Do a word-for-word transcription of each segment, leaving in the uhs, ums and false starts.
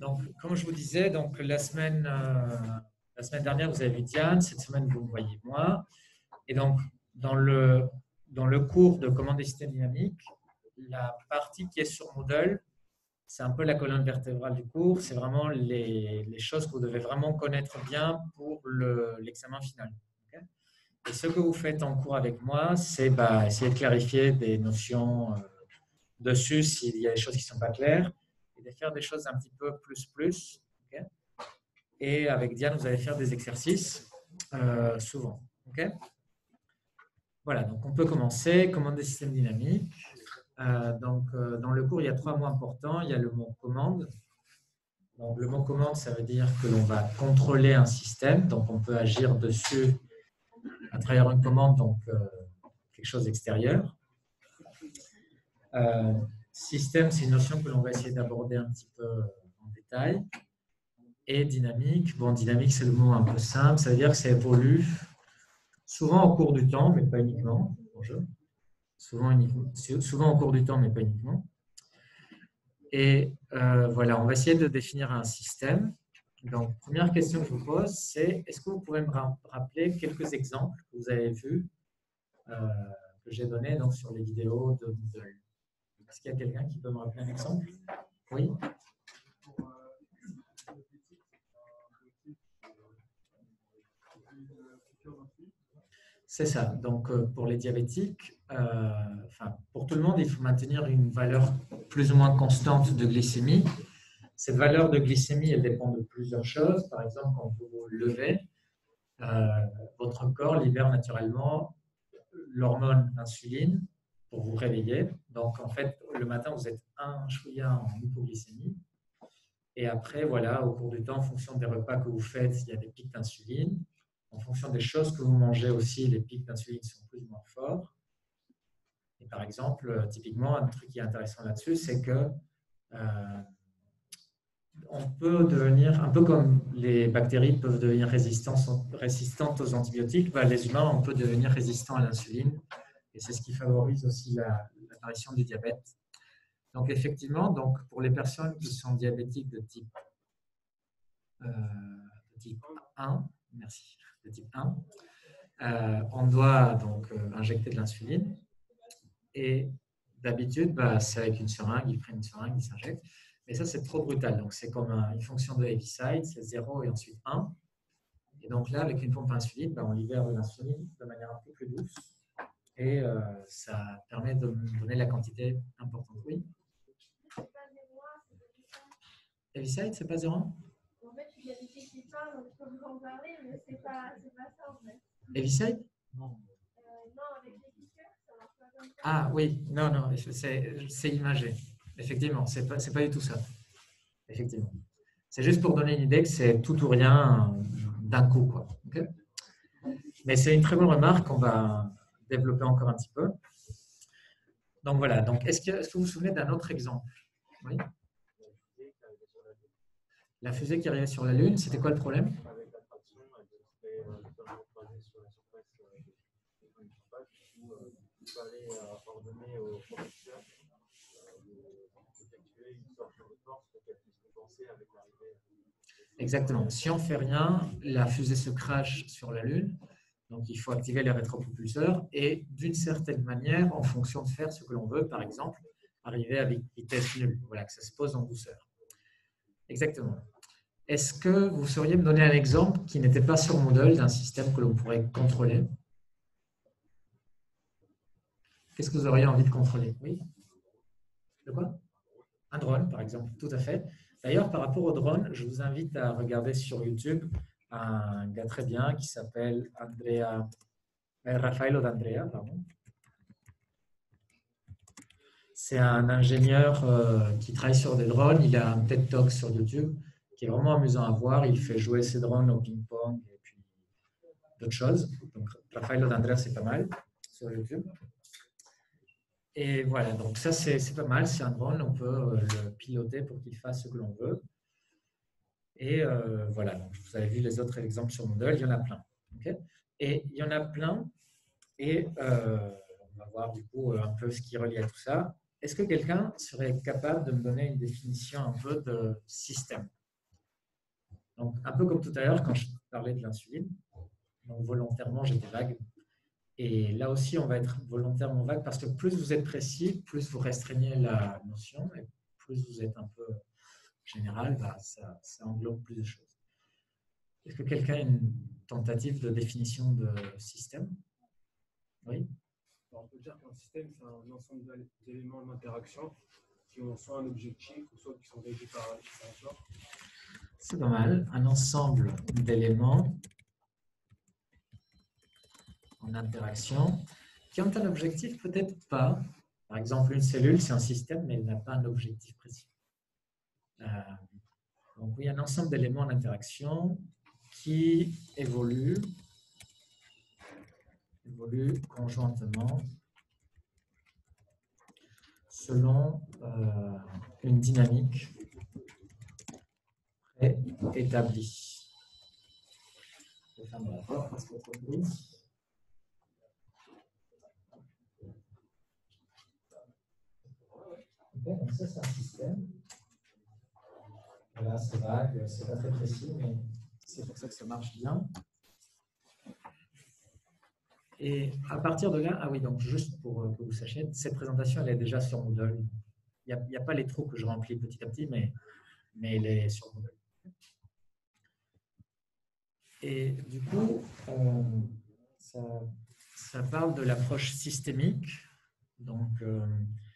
Donc, comme je vous disais, donc, la, semaine, euh, la semaine dernière, vous avez vu Diane. Cette semaine, vous me voyez moi. Et donc, dans le, dans le cours de commande des systèmes dynamiques, la partie qui est sur Moodle, c'est un peu la colonne vertébrale du cours. C'est vraiment les, les choses que vous devez vraiment connaître bien pour le- l'examen final. Okay. Et ce que vous faites en cours avec moi, c'est bah, essayer de clarifier des notions euh, dessus s'il y a des choses qui ne sont pas claires et de faire des choses un petit peu plus plus. Okay. Et avec Diane, vous allez faire des exercices euh, souvent. Okay. Voilà, donc on peut commencer. Commande des systèmes dynamiques. Euh, donc, euh, dans le cours, il y a trois mots importants. Il y a le mot commande. Donc, le mot commande, ça veut dire que l'on va contrôler un système. Donc, on peut agir dessus à travers une commande, donc euh, quelque chose d'extérieur. Euh, système, c'est une notion que l'on va essayer d'aborder un petit peu en détail. Et dynamique, bon, dynamique, c'est le mot un peu simple. Ça veut dire que ça évolue souvent au cours du temps, mais pas uniquement. Bonjour. Souvent, uniquement, souvent au cours du temps, mais pas uniquement. Et euh, voilà, on va essayer de définir un système. Donc, première question que je vous pose, c'est est-ce que vous pouvez me rappeler quelques exemples que vous avez vus, euh, que j'ai donnés donc, sur les vidéos de Moodle? Est-ce qu'il y a quelqu'un qui peut me rappeler un exemple? Oui? C'est ça. Donc, euh, pour les diabétiques, euh, enfin, pour tout le monde, il faut maintenir une valeur plus ou moins constante de glycémie. Cette valeur de glycémie, elle dépend de plusieurs choses. Par exemple, quand vous vous levez, euh, votre corps libère naturellement l'hormone insuline pour vous réveiller. Donc, en fait, le matin, vous êtes un chouïa en hypoglycémie. Et après, voilà, au cours du temps, en fonction des repas que vous faites, il y a des pics d'insuline. En fonction des choses que vous mangez aussi, les pics d'insuline sont plus ou moins forts. Et par exemple, typiquement, un truc qui est intéressant là-dessus, c'est que euh, on peut devenir, un peu comme les bactéries peuvent devenir résistantes aux antibiotiques, bah, les humains, on peut devenir résistants à l'insuline. Et c'est ce qui favorise aussi l'apparition la, du diabète. Donc effectivement, donc, pour les personnes qui sont diabétiques de type, euh, de type un, merci, de type un, euh, on doit donc euh, injecter de l'insuline. Et d'habitude, bah, c'est avec une seringue, ils prennent une seringue, ils s'injectent. Mais ça, c'est trop brutal. Donc, c'est comme un, une fonction de Heaviside, c'est zéro et ensuite un. Et donc là, avec une pompe à insuline, bah, on libère de l'insuline de manière un peu plus douce. Et euh, ça permet de donner la quantité importante. Oui. Heaviside, c'est pas zéro? En fait, il y a des filles qui parlent, donc je peux vous en parler, mais c'est pas, c'est pas ça en fait. Heaviside? Non. Euh, non, avec les piqûres, ça marche pas comme ça. Ah oui, non, non, c'est imagé. Effectivement, c'est pas, c'est pas du tout ça. Effectivement. C'est juste pour donner une idée que c'est tout ou rien d'un coup, quoi. Okay. Mais c'est une très bonne remarque qu'on va développer encore un petit peu. Donc voilà. Donc est-ce que, est-ce que vous vous souvenez d'un autre exemple? Oui. La fusée qui arrivait sur la Lune, c'était quoi le problème? Exactement. Si on ne fait rien, la fusée se crache sur la Lune. Donc, il faut activer les rétropropulseurs et d'une certaine manière, en fonction de faire ce que l'on veut, par exemple, arriver à vitesse nulle. Voilà, que ça se pose en douceur. Exactement. Est-ce que vous sauriez me donner un exemple qui n'était pas sur Moodle d'un système que l'on pourrait contrôler? Qu'est-ce que vous auriez envie de contrôler? Oui? De quoi? Un drone, par exemple. Tout à fait. D'ailleurs, par rapport au drone, je vous invite à regarder sur YouTube un gars très bien qui s'appelle Andrea, Raffaello D'Andrea, pardon. C'est un ingénieur euh, qui travaille sur des drones. Il a un TED Talk sur YouTube qui est vraiment amusant à voir. Il fait jouer ses drones au ping-pong et puis d'autres choses. Donc, Raffaello D'Andrea, c'est pas mal sur YouTube. Et voilà, donc ça, c'est pas mal. C'est un drone, on peut euh, le piloter pour qu'il fasse ce que l'on veut. Et euh, voilà, donc vous avez vu les autres exemples sur Moodle, il y en a plein. Okay, et il y en a plein. Et euh, on va voir du coup un peu ce qui relie à tout ça. est-ce que quelqu'un serait capable de me donner une définition un peu de système? Donc, un peu comme tout à l'heure quand je parlais de l'insuline. Donc, volontairement, j'étais vague. Et là aussi, on va être volontairement vague parce que plus vous êtes précis, plus vous restreignez la notion et plus vous êtes un peu général, bah, ça, ça englobe plus de choses. Est-ce que quelqu'un a une tentative de définition de système? Oui. On peut dire qu'un système, c'est un ensemble d'éléments d'interaction qui ont soit un objectif ou soit qui sont régis par un différenciateur. C'est pas mal. Un ensemble d'éléments en interaction qui ont un objectif, peut-être pas. Par exemple, une cellule, c'est un système, mais elle n'a pas un objectif précis. Euh, donc oui, un ensemble d'éléments en interaction qui évoluent, évoluent conjointement selon euh, une dynamique établie. Je vais fermer la porte parce qu'il y a trop de bruit. Okay, donc ça, c'est un système. Voilà, c'est vague, c'est pas très précis, mais c'est pour ça que ça marche bien. Et à partir de là, ah oui, donc juste pour que vous sachiez, cette présentation, elle est déjà sur Moodle. Il n'y a, a pas les trous que je remplis petit à petit, mais, mais elle est sur Moodle. Et du coup, euh, ça, ça parle de l'approche systémique. Donc, euh,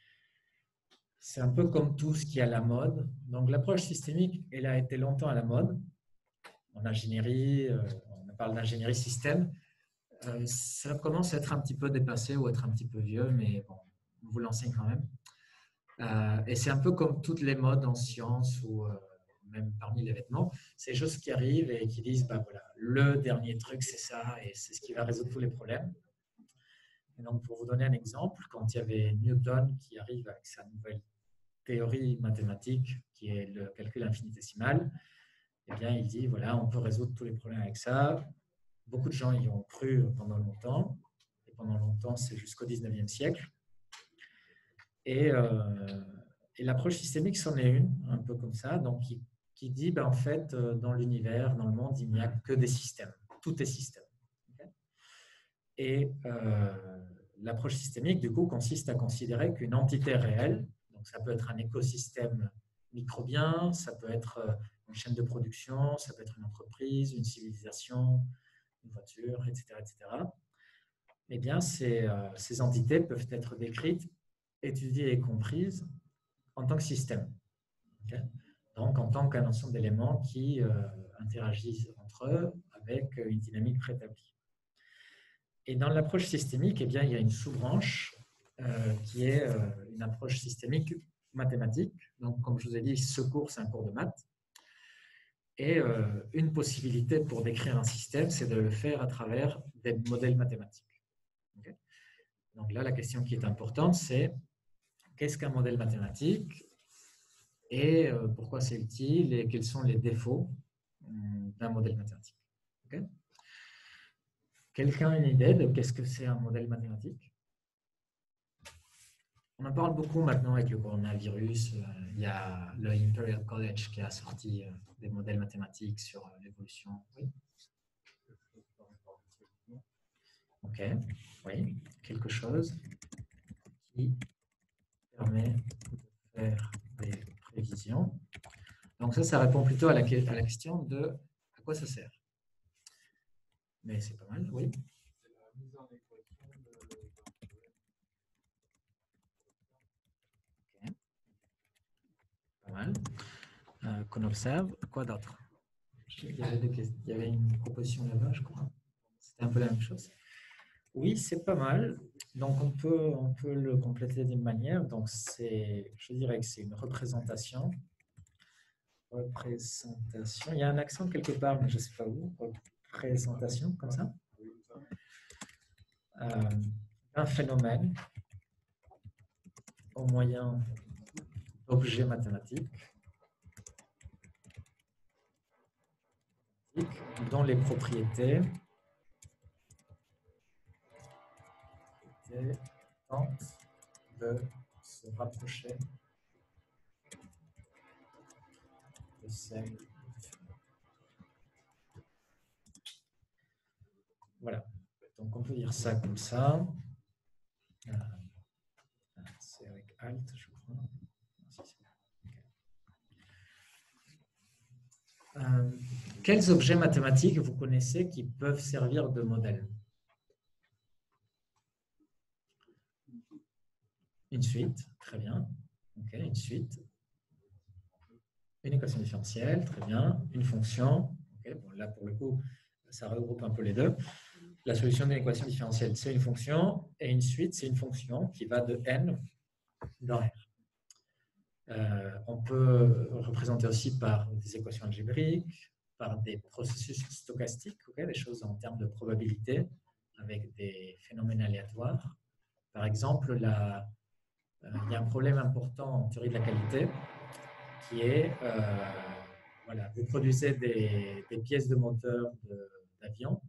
c'est un peu comme tout ce qui est à la mode. Donc, l'approche systémique, elle a été longtemps à la mode. En ingénierie, euh, on parle d'ingénierie système. Euh, ça commence à être un petit peu dépassé ou être un petit peu vieux, mais bon, on vous l'enseigne quand même. Euh, et c'est un peu comme toutes les modes en sciences ou euh, même parmi les vêtements. C'est des choses qui arrivent et qui disent, bah voilà, le dernier truc, c'est ça et c'est ce qui va résoudre tous les problèmes. Et donc, pour vous donner un exemple, quand il y avait Newton qui arrive avec sa nouvelle théorie mathématique, qui est le calcul infinitésimal, eh bien, il dit, voilà, on peut résoudre tous les problèmes avec ça. Beaucoup de gens y ont cru pendant longtemps, et pendant longtemps, c'est jusqu'au dix-neuvième siècle. Et, euh, et l'approche systémique, c'en est une, un peu comme ça, donc qui, qui dit, ben, en fait, dans l'univers, dans le monde, il n'y a que des systèmes. Tout est système. Okay? Et euh, l'approche systémique, du coup, consiste à considérer qu'une entité réelle, donc ça peut être un écosystème microbien, ça peut être une chaîne de production, ça peut être une entreprise, une civilisation, une voiture, et cetera, et cetera. Eh bien, ces, euh, ces entités peuvent être décrites, étudiées et comprises en tant que système. Okay? Donc, en tant qu'un ensemble d'éléments qui euh, interagissent entre eux avec une dynamique préétablie. Et dans l'approche systémique, eh bien, il y a une sous-branche euh, qui est euh, une approche systémique mathématique. Donc, comme je vous ai dit, ce cours, c'est un cours de maths. Et euh, une possibilité pour décrire un système, c'est de le faire à travers des modèles mathématiques. Okay? Donc là, la question qui est importante, c'est qu'est-ce qu'un modèle mathématique et euh, pourquoi c'est utile et quels sont les défauts euh, d'un modèle mathématique. Okay? Quelqu'un a une idée de qu'est-ce que c'est un modèle mathématique? On en parle beaucoup maintenant avec le coronavirus. Il y a le Imperial College qui a sorti des modèles mathématiques sur l'évolution. Oui. Ok, oui, quelque chose qui permet de faire des prévisions. Donc ça, ça répond plutôt à la, à la question de à quoi ça sert. Mais c'est pas mal, oui. Pas mal. Euh, qu'on observe. Quoi d'autre? Il y avait des, il y avait une proposition là-bas, je crois. C'était un peu la même chose. Oui, c'est pas mal. Donc, on peut, on peut le compléter d'une manière. Donc, c'est, je dirais que c'est une représentation. Représentation. Il y a un accent quelque part, mais je ne sais pas où. Représentation, comme ça. Euh, un phénomène au moyen d'objets mathématiques dont les propriétés tentent de se rapprocher de celle. Voilà. Donc, on peut dire ça comme ça. Euh, C'est avec Alt, je crois. Euh, quels objets mathématiques vous connaissez qui peuvent servir de modèle? Une suite, très bien. Ok, une suite. Une équation différentielle, très bien. Une fonction. Okay, bon, là, pour le coup, ça regroupe un peu les deux. La solution d'une équation différentielle, c'est une fonction, et une suite, c'est une fonction qui va de n dans R. Euh, on peut représenter aussi par des équations algébriques, par des processus stochastiques, okay, des choses en termes de probabilité, avec des phénomènes aléatoires. Par exemple, la, euh, il y a un problème important en théorie de la qualité, qui est, euh, voilà, vous produisez des, des pièces de moteur d'avion,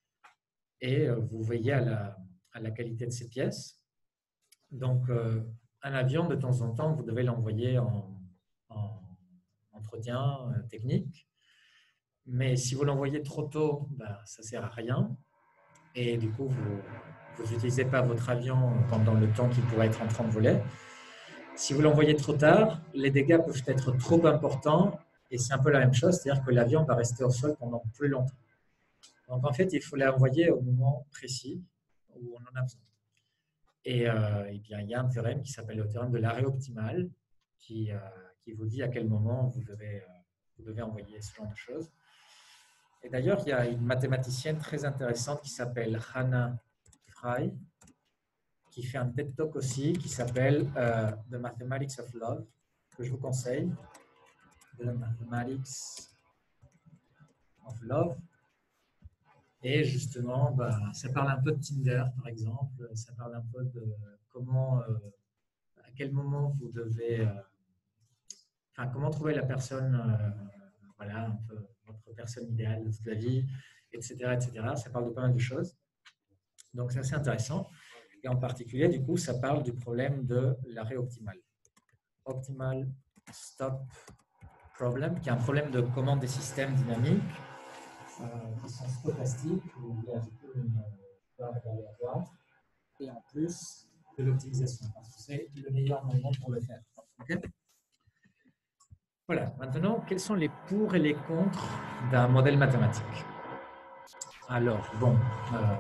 et vous veillez à la, à la qualité de ces pièces. Donc, euh, un avion, de temps en temps, vous devez l'envoyer en, en entretien euh, technique. Mais si vous l'envoyez trop tôt, ben, ça ne sert à rien. Et du coup, vous n'utilisez pas votre avion pendant le temps qu'il pourrait être en train de voler. Si vous l'envoyez trop tard, les dégâts peuvent être trop importants. Et c'est un peu la même chose, c'est-à-dire que l'avion va rester au sol pendant plus longtemps. Donc, en fait, il faut l'envoyer au moment précis où on en a besoin. Et, euh, et bien, il y a un théorème qui s'appelle le théorème de l'arrêt optimal qui, euh, qui vous dit à quel moment vous devez, euh, vous devez envoyer ce genre de choses. Et d'ailleurs, il y a une mathématicienne très intéressante qui s'appelle Hannah Fry, qui fait un TED Talk aussi qui s'appelle euh, The Mathematics of Love, que je vous conseille. The Mathematics of Love. Et justement, bah, ça parle un peu de Tinder, par exemple. Ça parle un peu de comment, euh, à quel moment vous devez, euh, enfin, comment trouver la personne, euh, voilà, un peu votre personne idéale de toute la vie, et cetera, et cetera. Ça parle de pas mal de choses. Donc, c'est assez intéressant. Et en particulier, du coup, ça parle du problème de l'arrêt optimal. Optimal stop problem, qui est un problème de commande des systèmes dynamiques euh, qui sont stochastiques, où il y a une barre aléatoire, et en plus de l'optimisation, parce que c'est le meilleur moment pour le faire. Okay. Voilà, maintenant, quels sont les pour et les contre d'un modèle mathématique? Alors, bon, euh,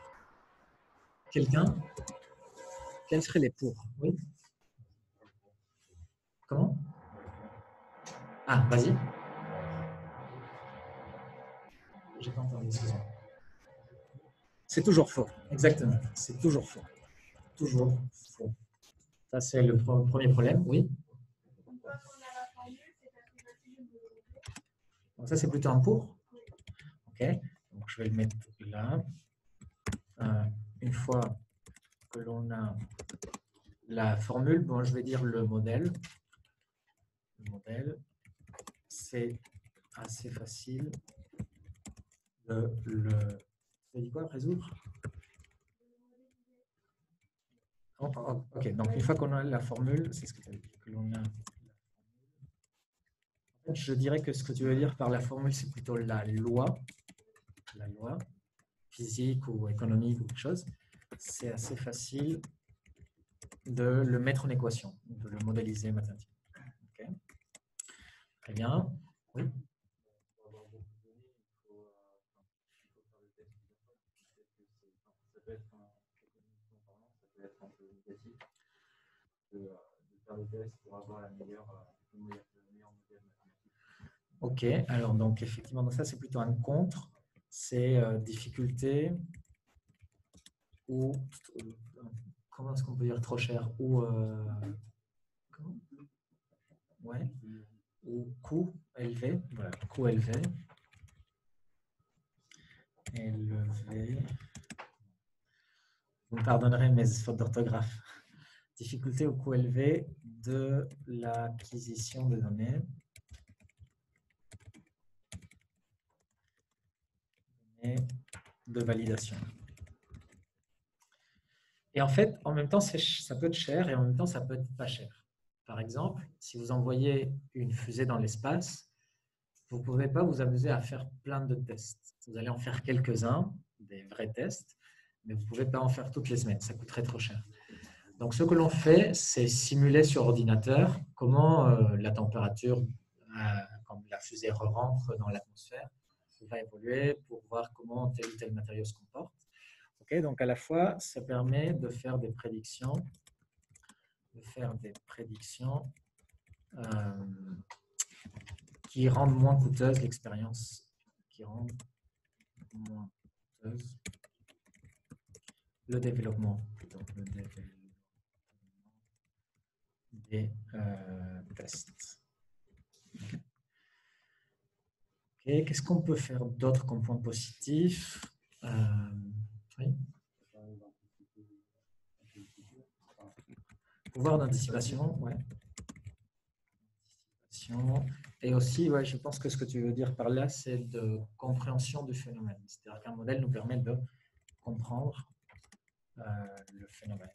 quelqu'un? Quels seraient les pour? Oui. Comment? Ah, vas-y. J'ai pas entendu, excuse-moi. C'est toujours faux, exactement. C'est toujours faux. Toujours faux. Ça, c'est le premier problème, oui. Donc, ça, c'est plutôt un pour. OK. Donc, je vais le mettre là. Euh, une fois que l'on a la formule, bon, je vais dire le modèle. Le modèle, c'est assez facile de le... Tu as dit quoi, résoudre? Oh, oh, ok, donc une fois qu'on a la formule, c'est ce que tu as dit, que l'on a... En fait, je dirais que ce que tu veux dire par la formule, c'est plutôt la loi, la loi physique ou économique ou quelque chose. C'est assez facile de le mettre en équation, de le modéliser mathématiquement. Okay. Très bien. Oui. Ok, alors donc effectivement, donc ça c'est plutôt un contre, c'est euh, difficulté ou euh, comment est-ce qu'on peut dire trop cher ou euh, comment ouais, ou coût élevé, voilà, coût élevé, élevé. Vous me pardonnerez mes fautes d'orthographe. Difficulté ou coût élevé de l'acquisition de données. Et de validation. Et en fait, en même temps, ça peut être cher et en même temps, ça peut être pas cher. Par exemple, si vous envoyez une fusée dans l'espace, vous ne pouvez pas vous amuser à faire plein de tests. Vous allez en faire quelques-uns, des vrais tests, mais vous ne pouvez pas en faire toutes les semaines. Ça coûterait trop cher. Donc, ce que l'on fait, c'est simuler sur ordinateur comment euh, la température, euh, quand la fusée rentre dans l'atmosphère, va évoluer pour voir comment tel ou tel matériau se comporte. Okay, donc, à la fois, ça permet de faire des prédictions, de faire des prédictions euh, qui rendent moins coûteuse l'expérience, qui rendent moins coûteuse le développement, plutôt, le développement des euh, tests. Okay. Okay. Qu'est-ce qu'on peut faire d'autre comme point positif? euh, oui. Pouvoir d'anticipation, ouais. Et aussi, ouais, je pense que ce que tu veux dire par là, c'est de compréhension du phénomène. C'est-à-dire qu'un modèle nous permet de comprendre euh, le phénomène.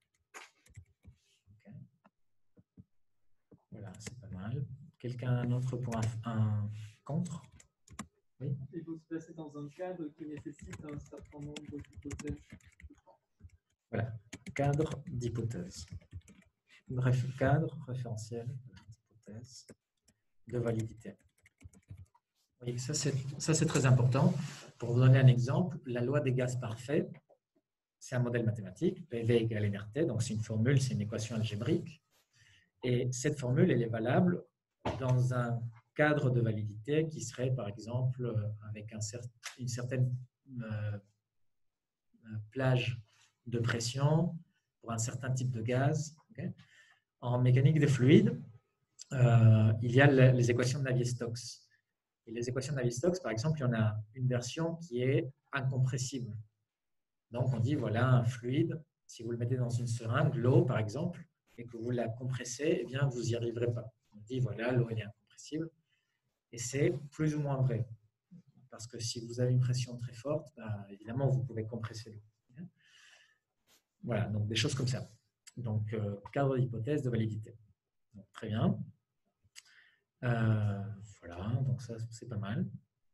Okay. Voilà, c'est pas mal. Quelqu'un a un autre point, un contre? Oui. Il faut se placer dans un cadre qui nécessite un certain nombre d'hypothèses. Voilà, cadre d'hypothèse. Bref, cadre référentiel d'hypothèse de validité. Oui, ça c'est très important. Pour vous donner un exemple, la loi des gaz parfaits, c'est un modèle mathématique, P V égale N R T, donc c'est une formule, c'est une équation algébrique. Et cette formule, elle est valable dans un cadre de validité qui serait, par exemple, avec un cer une certaine euh, plage de pression pour un certain type de gaz. Okay. En mécanique des fluides, euh, il y a les équations de Navier-Stokes. Et les équations de Navier-Stokes, par exemple, il y en a une version qui est incompressible. Donc, on dit, voilà, un fluide, si vous le mettez dans une seringue, l'eau, par exemple, et que vous la compressez, eh bien, vous n'y arriverez pas. On dit, voilà, l'eau, elle est incompressible. Et c'est plus ou moins vrai. Parce que si vous avez une pression très forte, bah, évidemment, vous pouvez compresser l'eau. Voilà, donc des choses comme ça. Donc, euh, cadre d'hypothèse de validité. Donc, très bien. Euh, voilà, donc ça, c'est pas mal.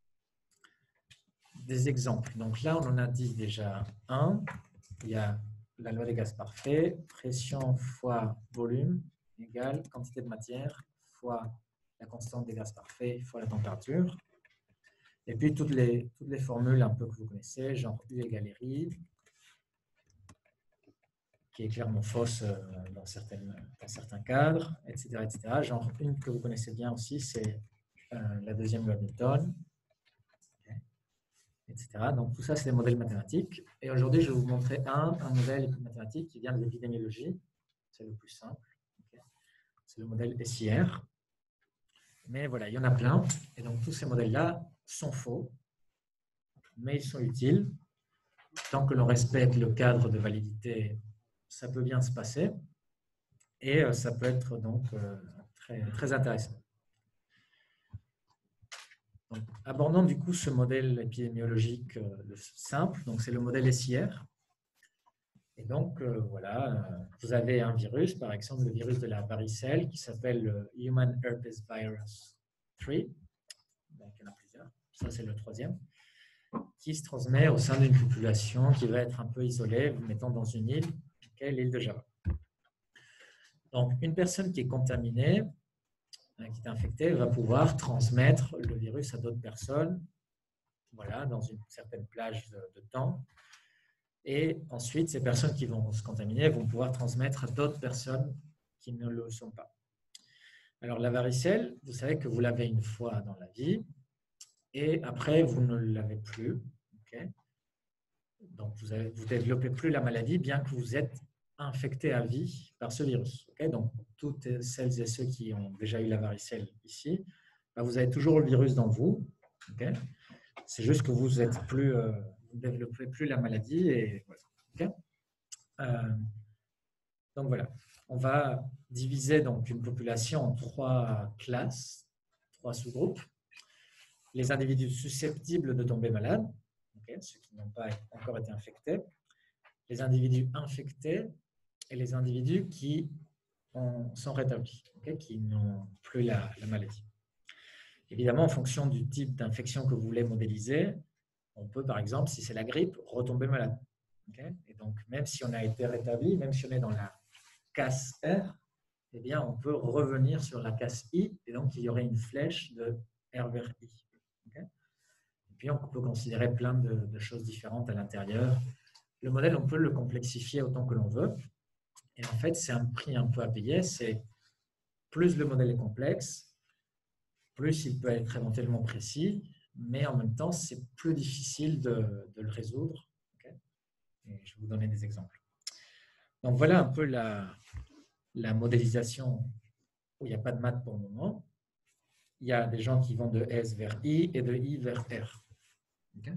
Des exemples. Donc là, on en a dit déjà un. Il y a la loi des gaz parfaits. Pression fois volume égale quantité de matière fois la constante des gaz parfaits fois la température. Et puis, toutes les, toutes les formules un peu que vous connaissez, genre U égale R I, qui est clairement fausse dans, certaines, dans certains cadres, et cetera, et cetera. Genre, une que vous connaissez bien aussi, c'est euh, la deuxième loi de Newton, okay, et cetera. Donc, tout ça, c'est des modèles mathématiques. Et aujourd'hui, je vais vous montrer un, un modèle mathématique qui vient de l'épidémiologie. C'est le plus simple. Okay. C'est le modèle S I R. Mais voilà, il y en a plein. Et donc, tous ces modèles-là sont faux, mais ils sont utiles. Tant que l'on respecte le cadre de validité, ça peut bien se passer. Et euh, ça peut être donc euh, très, très intéressant. Donc, abordons du coup ce modèle épidémiologique euh, simple. Donc, c'est le modèle S I R. Et donc, euh, voilà, euh, vous avez un virus, par exemple le virus de la varicelle, qui s'appelle le Human Herpes Virus trois. Donc, il y en a plusieurs. Ça, c'est le troisième. Qui se transmet au sein d'une population qui va être un peu isolée, vous mettant dans une île, okay, l'île de Java. Donc, une personne qui est contaminée, qui est infectée, va pouvoir transmettre le virus à d'autres personnes, voilà, dans une certaine plage de, de temps. Et ensuite, ces personnes qui vont se contaminer vont pouvoir transmettre à d'autres personnes qui ne le sont pas. Alors, la varicelle, vous savez que vous l'avez une fois dans la vie, et après, vous ne l'avez plus. Okay. Donc, vous ne vous développez plus la maladie, bien que vous êtes infecté à vie par ce virus. Okay. Donc, toutes celles et ceux qui ont déjà eu la varicelle ici, bah, vous avez toujours le virus dans vous. Okay. C'est juste que vous êtes plus, euh, vous ne développez plus la maladie. Et voilà. Okay. Euh, donc, voilà. On va diviser donc, une population en trois classes, trois sous-groupes. Les individus susceptibles de tomber malades, okay, ceux qui n'ont pas encore été infectés, les individus infectés et les individus qui ont, sont rétablis, okay, qui n'ont plus la, la maladie. Évidemment, en fonction du type d'infection que vous voulez modéliser, on peut, par exemple, si c'est la grippe, retomber malade. Okay, et donc, même si on a été rétabli, même si on est dans la casse R, eh bien, on peut revenir sur la casse I, et donc il y aurait une flèche de R vers I. Okay, et puis, on peut considérer plein de, de choses différentes à l'intérieur. Le modèle, on peut le complexifier autant que l'on veut. Et en fait, c'est un prix un peu à payer. C'est plus le modèle est complexe, plus il peut être éventuellement précis, mais en même temps, c'est plus difficile de, de le résoudre. Okay, et je vais vous donner des exemples. Donc, voilà un peu la, la modélisation où il n'y a pas de maths pour le moment. Il y a des gens qui vont de S vers I et de I vers R. Okay.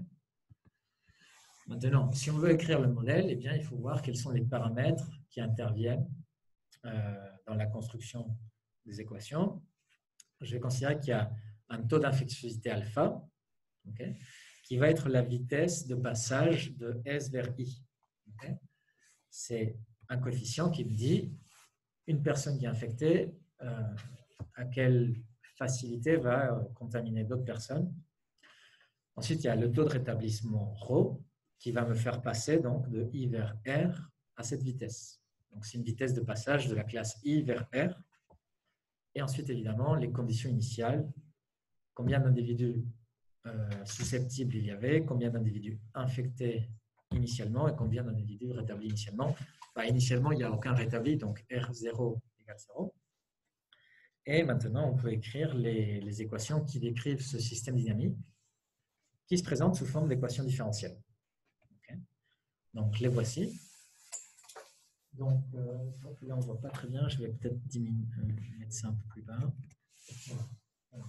Maintenant, si on veut écrire le modèle, eh bien, il faut voir quels sont les paramètres qui interviennent euh, dans la construction des équations. Je vais considérer qu'il y a un taux d'infectiosité alpha, okay, qui va être la vitesse de passage de S vers I. Okay. C'est un coefficient qui me dit une personne qui est infectée, euh, à quelle facilité va euh, contaminer d'autres personnes. Ensuite, il y a le taux de rétablissement ρ, qui va me faire passer donc de I vers R à cette vitesse. Donc, c'est une vitesse de passage de la classe I vers R. Et ensuite, évidemment, les conditions initiales. Combien d'individus euh, susceptibles il y avait, combien d'individus infectés initialement et combien d'individus rétablis initialement. Bah, initialement, il n'y a aucun rétabli, donc R zéro égale zéro. Et maintenant, on peut écrire les, les équations qui décrivent ce système dynamique qui se présente sous forme d'équations différentielles. Okay. Donc, les voici. Donc, euh, là, on ne voit pas très bien. Je vais peut-être diminuer, euh, mettre ça un peu plus bas. Voilà.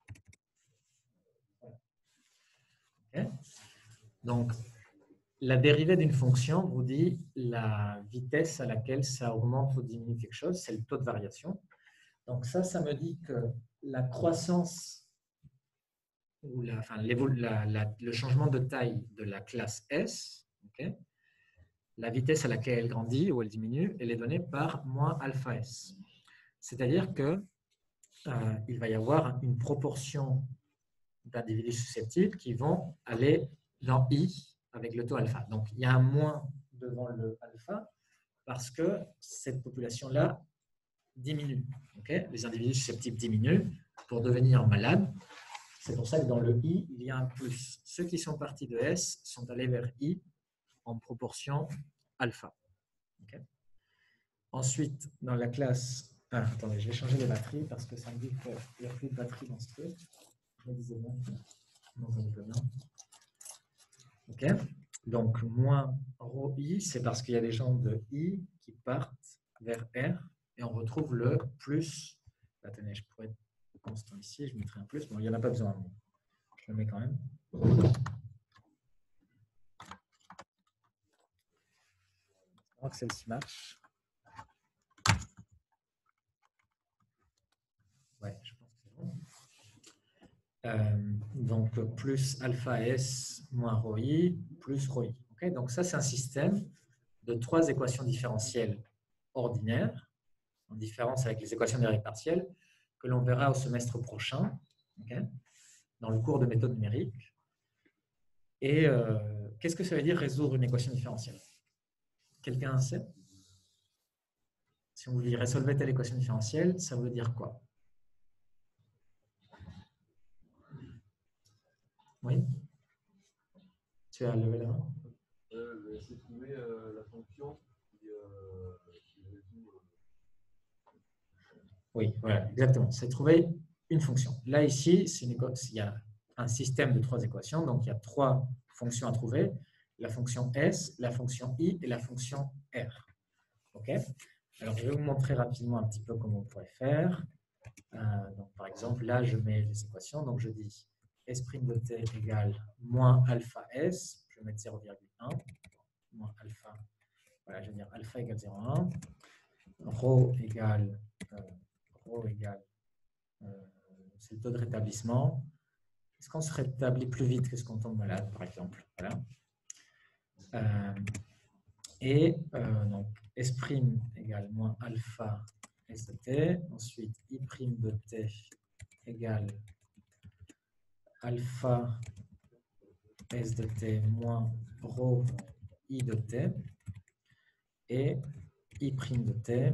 Okay. Donc, la dérivée d'une fonction vous dit la vitesse à laquelle ça augmente ou diminue quelque chose, c'est le taux de variation. Donc ça, ça me dit que la croissance ou la, enfin, la, la, le changement de taille de la classe S, okay, la vitesse à laquelle elle grandit ou elle diminue, elle est donnée par moins alpha S. C'est-à-dire qu'il euh, va y avoir une proportion d'individus susceptibles qui vont aller dans I avec le taux alpha. Donc, il y a un moins devant le alpha parce que cette population-là diminue. Okay, les individus susceptibles diminuent pour devenir malades. C'est pour ça que dans le I, il y a un plus. Ceux qui sont partis de S sont allés vers I en proportion alpha. Okay. Ensuite, dans la classe... Ah, attendez, je vais changer les batteries parce que ça me dit qu'il n'y a plus de batterie dans ce truc. Je me disais bien. Non, ça me plaît bien. Ok. Donc, moins rho I, c'est parce qu'il y a des gens de I qui partent vers R et on retrouve le plus. Attendez, je pourrais être constant ici, je mettrai un plus. Bon, il n'y en a pas besoin. Je le mets quand même. Je crois que celle-ci marche. Ouais, je pense que c'est bon. Euh, donc, plus alpha S moins rho I plus rho I. Okay, donc, ça, c'est un système de trois équations différentielles ordinaires, en différence avec les équations des règles partielles, que l'on verra au semestre prochain, okay, dans le cours de méthode numérique. Et euh, qu'est-ce que ça veut dire résoudre une équation différentielle? Quelqu'un sait? Si on vous dit résolver telle équation différentielle, ça veut dire quoi? Oui? Tu as levé la main? Euh, c'est trouver euh, la fonction qui, euh, qui résout. Euh... Oui, voilà, exactement. C'est trouver une fonction. Là, ici, c'est une il y a un système de trois équations, donc il y a trois fonctions à trouver. La fonction S, la fonction I et la fonction R. OK? Alors, je vais vous montrer rapidement un petit peu comment on pourrait faire. Euh, donc, par exemple, là, je mets les équations. Donc, je dis S' de t égale moins alpha S. Je vais mettre zéro virgule un. Moins alpha. Voilà, je vais dire alpha égale zéro virgule un. Rho égale, euh, rho égale euh, c'est le taux de rétablissement. Est-ce qu'on se rétablit plus vite que ce qu'on tombe malade, par exemple? Voilà. Euh, Et euh, donc, S' égale moins alpha S de t. Ensuite, I' de t égale alpha S de t moins rho I de t. Et I' de t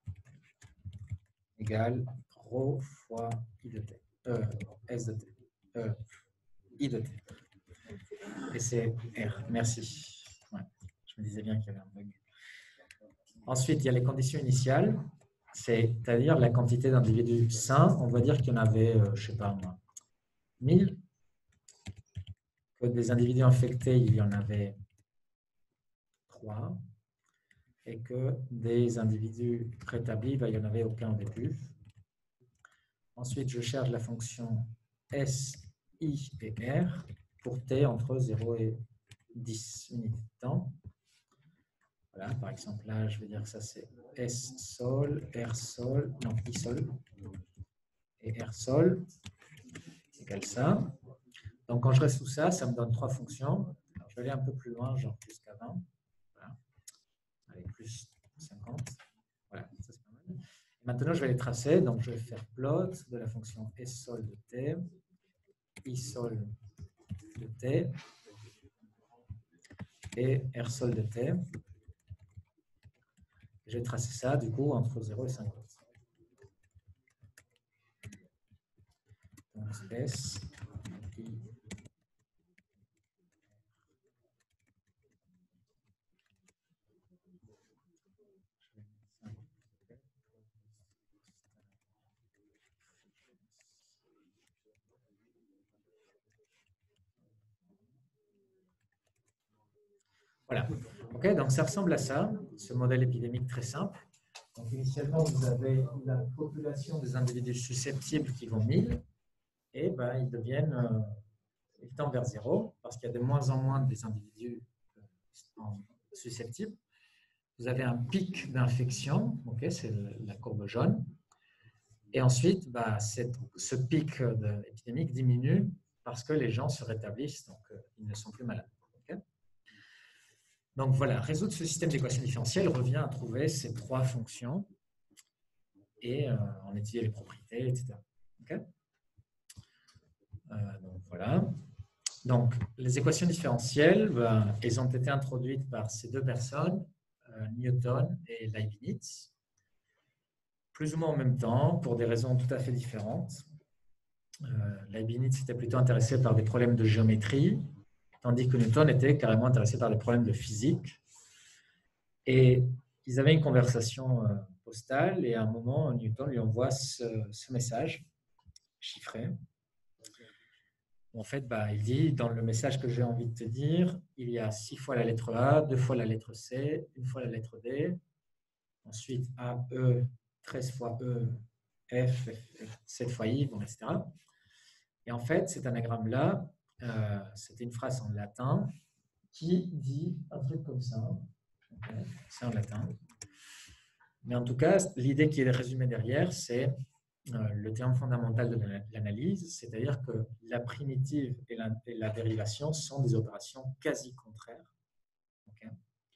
égale rho fois I de t. Euh, S de t. Euh, I de t. Et c'est R. Merci. Ouais, je me disais bien qu'il y avait un bug. Ensuite, il y a les conditions initiales, c'est-à-dire la quantité d'individus sains. On va dire qu'il y en avait, euh, je ne sais pas moi, mille. Que des individus infectés, il y en avait trois. Et que des individus rétablis, ben, il n'y en avait aucun au début. Ensuite, je cherche la fonction S, I et R pour t entre zéro et dix unités de temps. Voilà, par exemple, là, je vais dire que ça, c'est S sol, R sol, non, I sol et R sol, égale ça. Donc, quand je reste sous ça, ça me donne trois fonctions. Alors, je vais aller un peu plus loin, genre jusqu'à vingt. Voilà. Allez, plus cinquante. Voilà, ça c'est pas mal. Et maintenant, je vais les tracer. Donc, je vais faire plot de la fonction S sol de t, I sol de t et R sol de t. Je vais tracer ça, du coup, entre zéro et cinquante. Donc, S, I. Voilà. Okay, donc, ça ressemble à ça, ce modèle épidémique très simple. Donc, initialement, vous avez la population des individus susceptibles qui vont mille, et ben, ils deviennent, euh, ils tendent vers zéro, parce qu'il y a de moins en moins des individus euh, susceptibles. Vous avez un pic d'infection, okay, c'est la courbe jaune, et ensuite, bah, cette, ce pic épidémique diminue parce que les gens se rétablissent, donc euh, ils ne sont plus malades. Okay. Donc voilà, résoudre ce système d'équations différentielles revient à trouver ces trois fonctions et euh, en étudier les propriétés, et cetera. Okay. Euh, donc voilà. Donc les équations différentielles, ben, elles ont été introduites par ces deux personnes, euh, Newton et Leibniz, plus ou moins en même temps, pour des raisons tout à fait différentes. Euh, Leibniz était plutôt intéressé par des problèmes de géométrie, tandis que Newton était carrément intéressé par les problèmes de physique. Et ils avaient une conversation euh, postale, et à un moment, Newton lui envoie ce, ce message chiffré. En fait, bah, il dit, dans le message que j'ai envie de te dire, il y a six fois la lettre A, deux fois la lettre C, une fois la lettre D, ensuite A, E, treize fois E, F, F sept fois I, bon, et cetera. Et en fait, cet anagramme-là, euh, c'était une phrase en latin qui dit un truc comme ça. Okay, c'est en latin. Mais en tout cas, l'idée qui est résumée derrière, c'est euh, le terme fondamental de l'analyse, c'est-à-dire que la primitive et la, et la dérivation sont des opérations quasi contraires. Okay.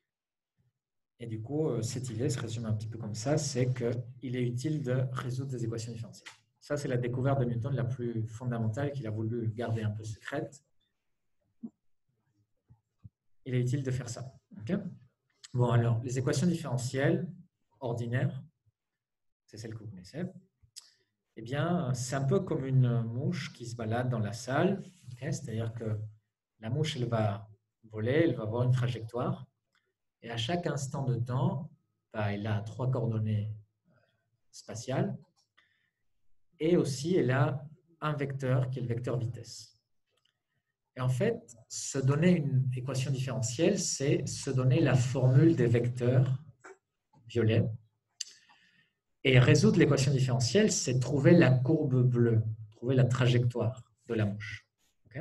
Et du coup, cette idée se résume un petit peu comme ça, c'est qu'il est utile de résoudre des équations différentielles. Ça, c'est la découverte de Newton la plus fondamentale qu'il a voulu garder un peu secrète. Il est utile de faire ça. Okay. Bon, alors, les équations différentielles ordinaires, c'est celles que vous connaissez, eh bien, c'est un peu comme une mouche qui se balade dans la salle. Okay. C'est-à-dire que la mouche, elle va voler, elle va avoir une trajectoire. Et à chaque instant de temps, bah, elle a trois coordonnées spatiales. Et aussi, elle a un vecteur qui est le vecteur vitesse. Et en fait, se donner une équation différentielle, c'est se donner la formule des vecteurs violets. Et résoudre l'équation différentielle, c'est trouver la courbe bleue, trouver la trajectoire de la mouche. Okay.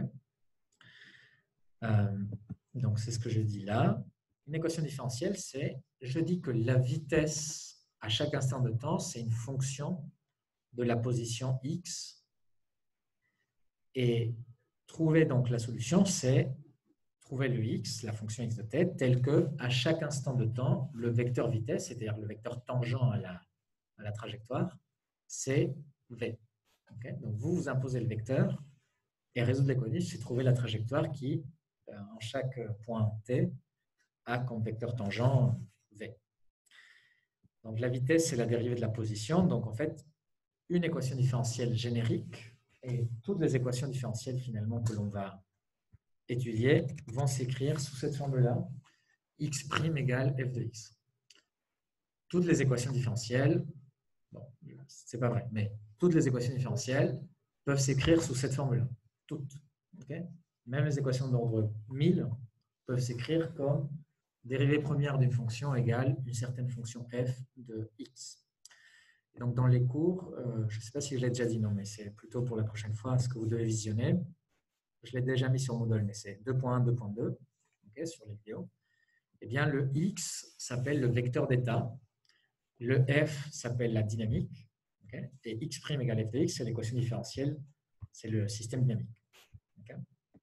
euh, donc, c'est ce que je dis là. Une équation différentielle, c'est, je dis que la vitesse à chaque instant de temps, c'est une fonction de la position x. Et trouver donc la solution, c'est trouver le x, la fonction x de t, tel que à chaque instant de temps, le vecteur vitesse, c'est-à-dire le vecteur tangent à la, à la trajectoire, c'est v. Okay? Donc, vous vous imposez le vecteur et résoudre les coniques, c'est trouver la trajectoire qui, euh, en chaque point t, a comme vecteur tangent v. Donc, la vitesse, c'est la dérivée de la position. Donc, en fait, une équation différentielle générique et toutes les équations différentielles, finalement, que l'on va étudier vont s'écrire sous cette forme-là, x' égale f de x. Toutes les équations différentielles, bon, c'est pas vrai, mais toutes les équations différentielles peuvent s'écrire sous cette forme-là. Toutes. Okay? Même les équations d'ordre mille peuvent s'écrire comme dérivée première d'une fonction égale une certaine fonction f de x. Et donc, dans les cours, euh, je ne sais pas si je l'ai déjà dit, non, mais c'est plutôt pour la prochaine fois ce que vous devez visionner. Je l'ai déjà mis sur Moodle, mais c'est deux point un, deux point deux, okay, sur les vidéos. Eh bien, le x s'appelle le vecteur d'état, le f s'appelle la dynamique, okay, et x' égale f de x, c'est l'équation différentielle, c'est le système dynamique. Okay.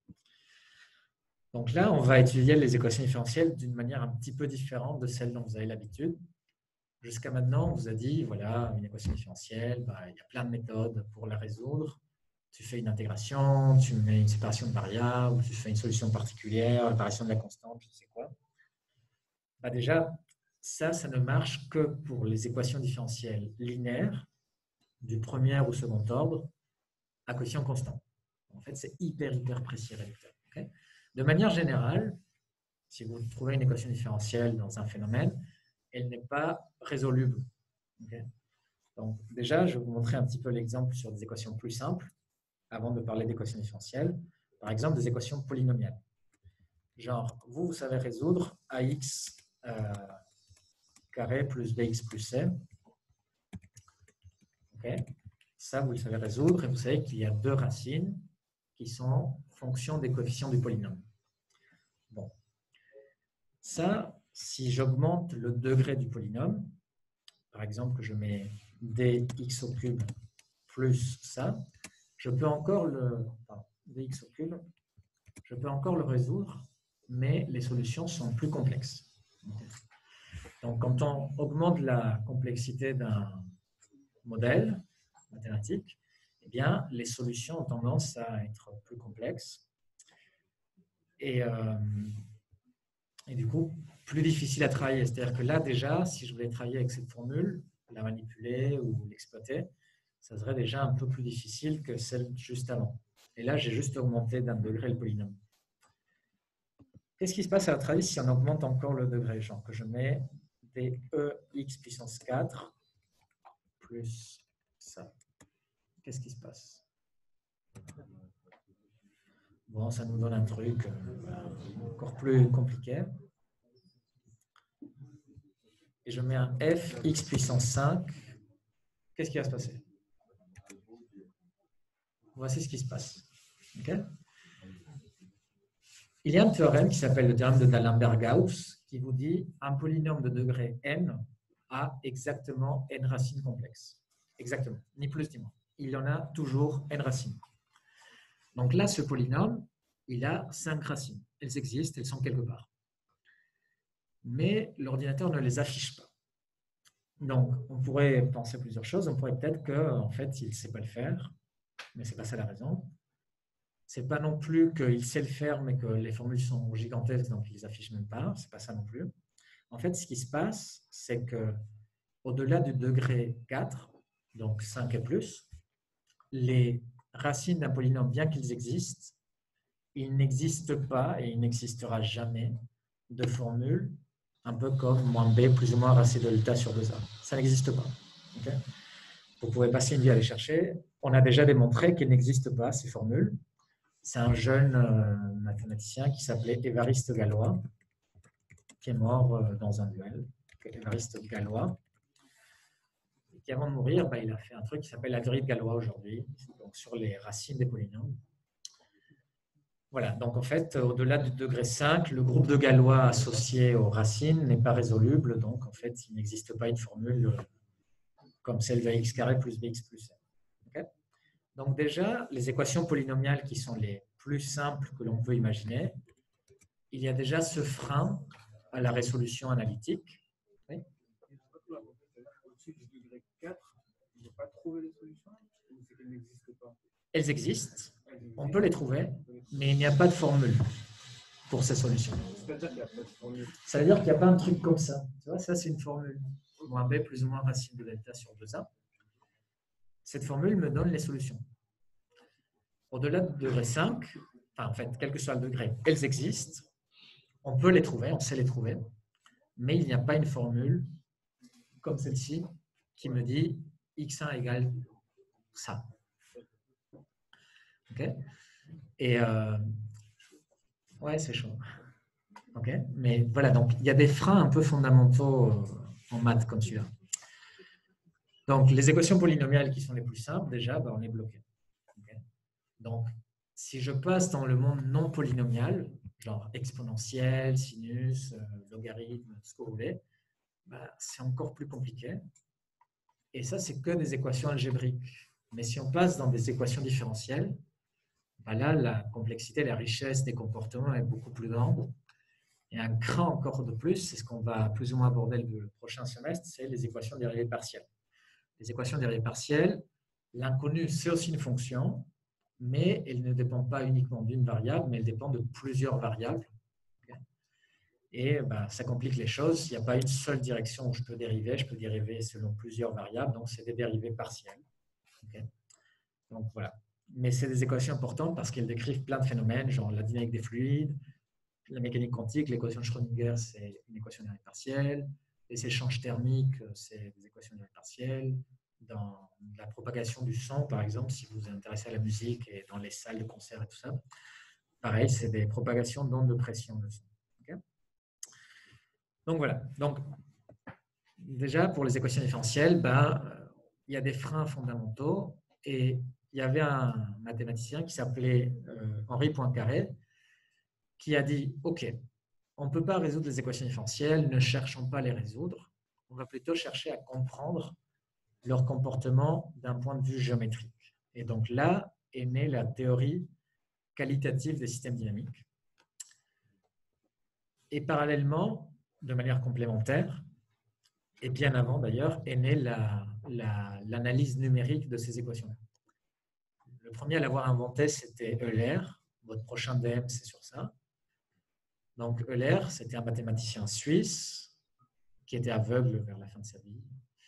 Donc là, on va étudier les équations différentielles d'une manière un petit peu différente de celle dont vous avez l'habitude. Jusqu'à maintenant, on vous a dit, voilà, une équation différentielle, bah, il y a plein de méthodes pour la résoudre. Tu fais une intégration, tu mets une séparation de variables, tu fais une solution particulière, l'apparition de la constante, je sais quoi. Bah déjà, ça, ça ne marche que pour les équations différentielles linéaires du premier ou second ordre à quotient constant. En fait, c'est hyper, hyper précis et réducteur. Okay? De manière générale, si vous trouvez une équation différentielle dans un phénomène, elle n'est pas résoluble. Okay? Donc, déjà, je vais vous montrer un petit peu l'exemple sur des équations plus simples avant de parler d'équations différentielles. Par exemple, des équations polynomiales. Genre, vous, vous savez résoudre ax euh, carré plus bx plus c. Okay. Ça, vous le savez résoudre et vous savez qu'il y a deux racines qui sont fonction des coefficients du polynôme. Bon. Ça, si j'augmente le degré du polynôme, par exemple, que je mets dx au cube plus ça, je peux encore le enfin, dx au cube, je peux encore le résoudre, mais les solutions sont plus complexes. Donc, quand on augmente la complexité d'un modèle mathématique, eh bien, les solutions ont tendance à être plus complexes et, euh, et du coup, plus difficile à travailler. C'est-à-dire que là, déjà, si je voulais travailler avec cette formule, la manipuler ou l'exploiter, ça serait déjà un peu plus difficile que celle juste avant. Et là, j'ai juste augmenté d'un degré le polynôme. Qu'est-ce qui se passe à votre avis si on augmente encore le degré? Genre que je mets des ex puissance quatre plus ça. Qu'est-ce qui se passe? Bon, ça nous donne un truc euh, encore plus compliqué. Et je mets un f x puissance cinq. Qu'est-ce qui va se passer? Voici ce qui se passe. Okay? Il y a un théorème qui s'appelle le théorème de D'Alembert-Gauss qui vous dit un polynôme de degré n a exactement n racines complexes. Exactement, ni plus ni moins. Il y en a toujours n racines. Donc là, ce polynôme, il a cinq racines. Elles existent, elles sont quelque part. Mais l'ordinateur ne les affiche pas. Donc, on pourrait penser à plusieurs choses. On pourrait peut-être qu'en fait, il ne sait pas le faire, mais ce n'est pas ça la raison. Ce n'est pas non plus qu'il sait le faire, mais que les formules sont gigantesques, donc il ne les affiche même pas. Ce n'est pas ça non plus. En fait, ce qui se passe, c'est qu'au-delà du degré quatre, donc cinq et plus, les racines d'un polynôme, bien qu'ils existent, il n'existe pas et il n'existera jamais de formule un peu comme moins b plus ou moins racine de delta sur deux a. Ça n'existe pas. Okay? Vous pouvez passer une vie à les chercher. On a déjà démontré qu'il n'existe pas ces formules. C'est un jeune euh, mathématicien qui s'appelait Évariste Galois, qui est mort euh, dans un duel. Évariste Galois. Et qui, avant de mourir, bah, il a fait un truc qui s'appelle la théorie de Galois aujourd'hui, donc sur les racines des polynômes. Voilà, donc en fait, au-delà du degré cinq, le groupe de Galois associé aux racines n'est pas résoluble, donc en fait, il n'existe pas une formule comme celle de x carré plus bx plus c. Okay? Donc déjà, les équations polynomiales qui sont les plus simples que l'on peut imaginer, il y a déjà ce frein à la résolution analytique. Oui. Au-dessus du degré quatre, on ne peut pas trouver les solutions ou c'est qu'elles n'existent pas? Elles existent, on peut les trouver, mais il n'y a pas de formule pour ces solutions. C'est-à-dire qu'il n'y a pas de formule. Ça veut dire qu'il n'y a pas un truc comme ça. Tu vois, ça, c'est une formule. Moins b plus ou moins racine de delta sur deux a. Cette formule me donne les solutions. Au-delà de degré cinq, enfin, en fait, quel que soit le degré, elles existent. On peut les trouver, on sait les trouver, mais il n'y a pas une formule comme celle-ci qui me dit x un égale ça. Ok? Et euh, ouais, c'est chaud. Ok? Mais voilà, donc il y a des freins un peu fondamentaux en maths comme celui-là. Donc les équations polynomiales qui sont les plus simples, déjà, ben, on est bloqué. Okay? Donc si je passe dans le monde non polynomial, genre exponentiel, sinus, euh, logarithme, ce que vous voulez, ben, c'est encore plus compliqué. Et ça, c'est que des équations algébriques. Mais si on passe dans des équations différentielles, ben là, la complexité, la richesse des comportements est beaucoup plus grande. Et un cran encore de plus, c'est ce qu'on va plus ou moins aborder le prochain semestre, c'est les équations dérivées partielles. Les équations dérivées partielles, l'inconnu, c'est aussi une fonction, mais elle ne dépend pas uniquement d'une variable, mais elle dépend de plusieurs variables. Et ben, ça complique les choses. Il n'y a pas une seule direction où je peux dériver. Je peux dériver selon plusieurs variables. Donc, c'est des dérivées partielles. Okay. Donc, voilà. Mais c'est des équations importantes parce qu'elles décrivent plein de phénomènes, genre la dynamique des fluides, la mécanique quantique, l'équation de Schrödinger, c'est une équation dérivée partielle. Les échanges thermiques, c'est des équations dérivées partielles. Dans la propagation du son, par exemple, si vous vous intéressez à la musique et dans les salles de concert et tout ça, pareil, c'est des propagations d'ondes de pression de son. Okay. Donc voilà. Donc, déjà, pour les équations différentielles, ben, il y a des freins fondamentaux et il y avait un mathématicien qui s'appelait euh, Henri Poincaré qui a dit « Ok, on ne peut pas résoudre les équations différentielles, ne cherchons pas à les résoudre, on va plutôt chercher à comprendre leur comportement d'un point de vue géométrique. » Et donc là est née la théorie qualitative des systèmes dynamiques. Et parallèlement, de manière complémentaire, et bien avant d'ailleurs, est née la, la, l'analyse numérique de ces équations-là. Le premier à l'avoir inventé, c'était Euler. Votre prochain D M, c'est sur ça. Donc Euler, c'était un mathématicien suisse qui était aveugle vers la fin de sa vie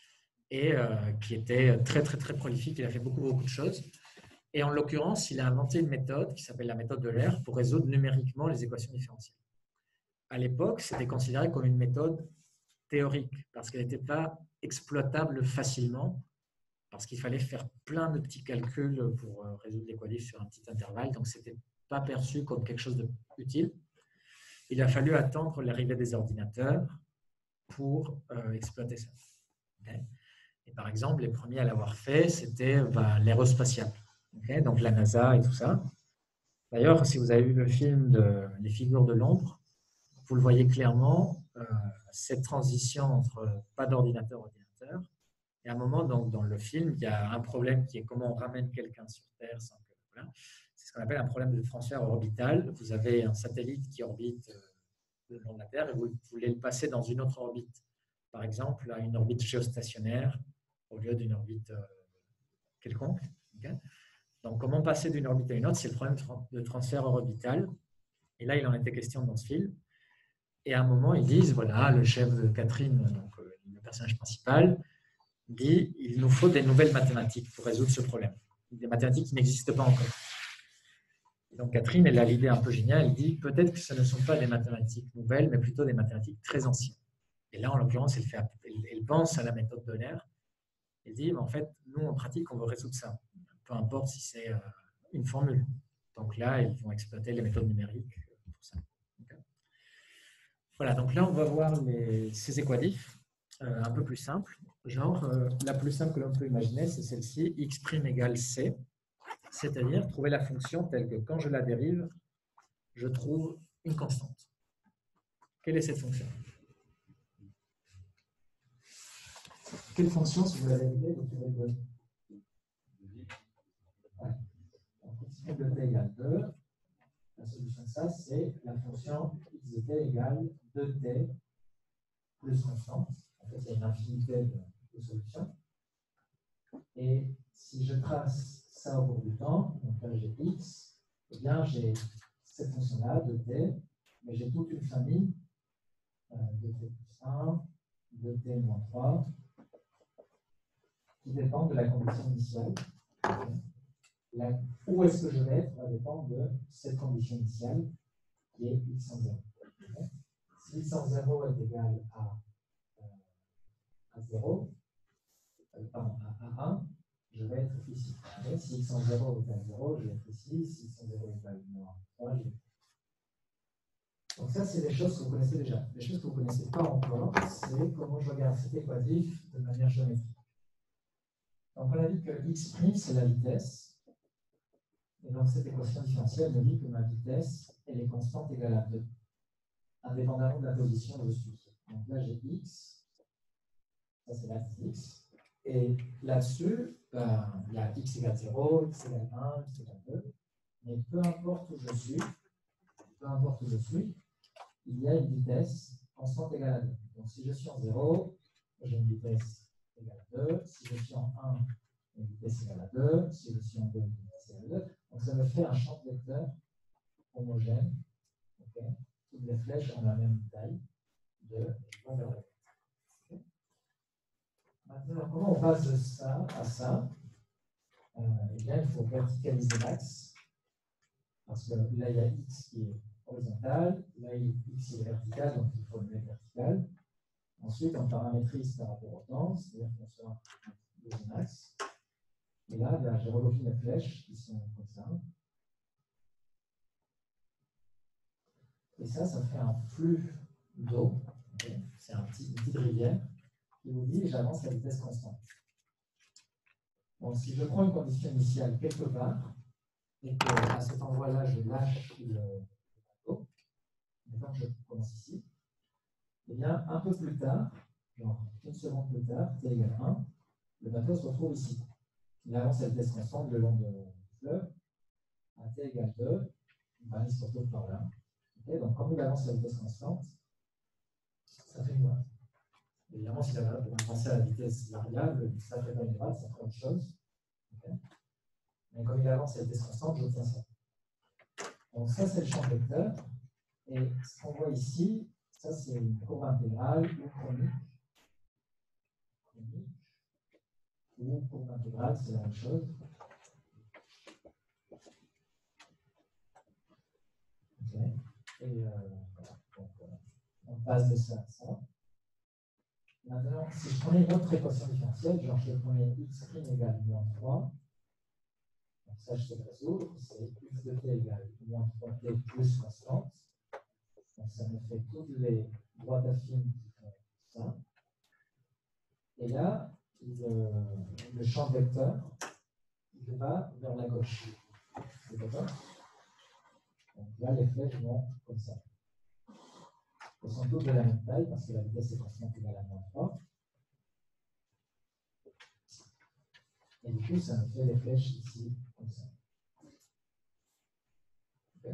et euh, qui était très, très, très prolifique. Il a fait beaucoup, beaucoup de choses. Et en l'occurrence, il a inventé une méthode qui s'appelle la méthode d'Euler pour résoudre numériquement les équations différentielles. À l'époque, c'était considéré comme une méthode théorique parce qu'elle n'était pas exploitable facilement, parce qu'il fallait faire plein de petits calculs pour résoudre les quadrifs sur un petit intervalle, donc ce n'était pas perçu comme quelque chose d'utile. Il a fallu attendre l'arrivée des ordinateurs pour euh, exploiter ça. Okay. Et par exemple, les premiers à l'avoir fait, c'était ben, l'aérospatiale, okay, donc la NASA et tout ça. D'ailleurs, si vous avez vu le film de Les figures de l'ombre, vous le voyez clairement, euh, cette transition entre pas d'ordinateur, ordinateur. Et à un moment, donc, dans le film, il y a un problème qui est comment on ramène quelqu'un sur Terre sans que, voilà. C'est ce qu'on appelle un problème de transfert orbital. Vous avez un satellite qui orbite euh, le long de la Terre et vous voulez le passer dans une autre orbite. Par exemple, à une orbite géostationnaire au lieu d'une orbite euh, quelconque. Okay. Donc, comment passer d'une orbite à une autre, c'est le problème de transfert orbital. Et là, il en était question dans ce film. Et à un moment, ils disent, voilà, le chef de Catherine, donc euh, le personnage principal, dit, il nous faut des nouvelles mathématiques pour résoudre ce problème. Des mathématiques qui n'existent pas encore. Et donc Catherine, elle a l'idée un peu géniale, elle dit, peut-être que ce ne sont pas des mathématiques nouvelles, mais plutôt des mathématiques très anciennes. Et là, en l'occurrence, elle, elle, elle pense à la méthode d'Euler. Elle dit, en fait, nous, en pratique, on veut résoudre ça. Peu importe si c'est euh, une formule. Donc là, ils vont exploiter les méthodes numériques pour ça. Okay. Voilà, donc là, on va voir les, ces équadifs euh, un peu plus simples. Genre, euh, la plus simple que l'on peut imaginer, c'est celle-ci, x' égale c, c'est-à-dire trouver la fonction telle que quand je la dérive, je trouve une constante. Quelle est cette fonction? Quelle fonction, si vous la dérivez, vous pouvez donner? Ouais. Donc, x' de t égale deux. La solution de ça, c'est la fonction de t égale deux t plus constante. En fait, il y a une infinité de, de solutions. Et si je trace ça au cours du temps, donc là j'ai x, eh bien j'ai cette fonction-là, deux t, mais j'ai toute une famille, euh, deux t plus un, deux t moins trois, qui dépendent de la condition initiale. La, où est-ce que je vais être va dépendre de cette condition initiale qui est x en zéro. Okay. Si x en zéro est égal à, euh, à zéro, euh, pardon, à, à un, je vais être ici. Okay. Si x en zéro est égal à zéro, je vais être ici. Si x en zéro est égal à trois, je vais être ici. Donc ça, c'est des choses que vous connaissez déjà. Les choses que vous ne connaissez pas encore, c'est comment je regarde cet équatif de manière géométrique. Donc on a dit que x', c'est la vitesse. Et donc, cette équation différentielle me dit que ma vitesse, elle est constante égale à deux, indépendamment de la position où je suis. Donc là, j'ai x, ça c'est l'axe x, et là-dessus, ben, il y a x égale zéro, x égale un, x égale deux, mais peu importe où je suis, peu importe où je suis, il y a une vitesse constante égale à deux. Donc si je suis en zéro, j'ai une vitesse égale à deux, si je suis en un, une vitesse égale à deux, si je suis en deux, une vitesse égale à deux. Donc ça me fait un champ de vecteur homogène. Okay. Toutes les flèches ont la même taille de un vers l'autre. Okay. Maintenant, comment on passe de ça à ça? euh, Eh bien, il faut verticaliser l'axe. Parce que là, il y a x qui est horizontal, là, x est vertical, donc il faut le mettre vertical. Ensuite, on paramétrise par rapport au temps, c'est-à-dire qu'on sort un deuxième axe. Et là, ben, j'ai regroupé mes flèches qui sont comme ça. Et ça, ça fait un flux d'eau. Okay. C'est un petit, une petite rivière qui vous dit j'avance à vitesse constante. Donc, si je prends une condition initiale quelque part, et qu'à cet endroit-là, je lâche le bateau, maintenant je commence ici, et bien, un peu plus tard, genre une seconde plus tard, t égale un, le bateau se retrouve ici. Il avance à vitesse constante le long du fleuve, à t égale deux, ben, il se retrouve par là. Okay, donc, comme il avance à vitesse constante, ça fait une droite. Évidemment, s'il avait avancé à la vitesse variable, ça ne fait pas une droite, ça fait autre chose. Okay. Mais comme il avance à vitesse constante, j'obtiens ça. Donc, ça, c'est le champ vecteur. Et ce qu'on voit ici, ça, c'est une courbe intégrale ou chronique. Chronique. Ou courbe intégrale, c'est la même chose. Okay. Et euh, voilà. Donc, euh, on passe de ça à ça. Maintenant, si je prenais une autre équation différentielle, genre je prenais x' égale moins trois, donc ça je sais le résoudre, c'est x de t égale moins trois t plus constante. Donc ça me fait toutes les droites affines qui font ça. Et là, le, le champ vecteur, il va vers la gauche. C'est d'accord? Donc là, les flèches vont comme ça. Elles sont toutes de la même taille parce que la vitesse est constante égale à moins trois. Et du coup, ça me fait les flèches ici, comme ça. Okay.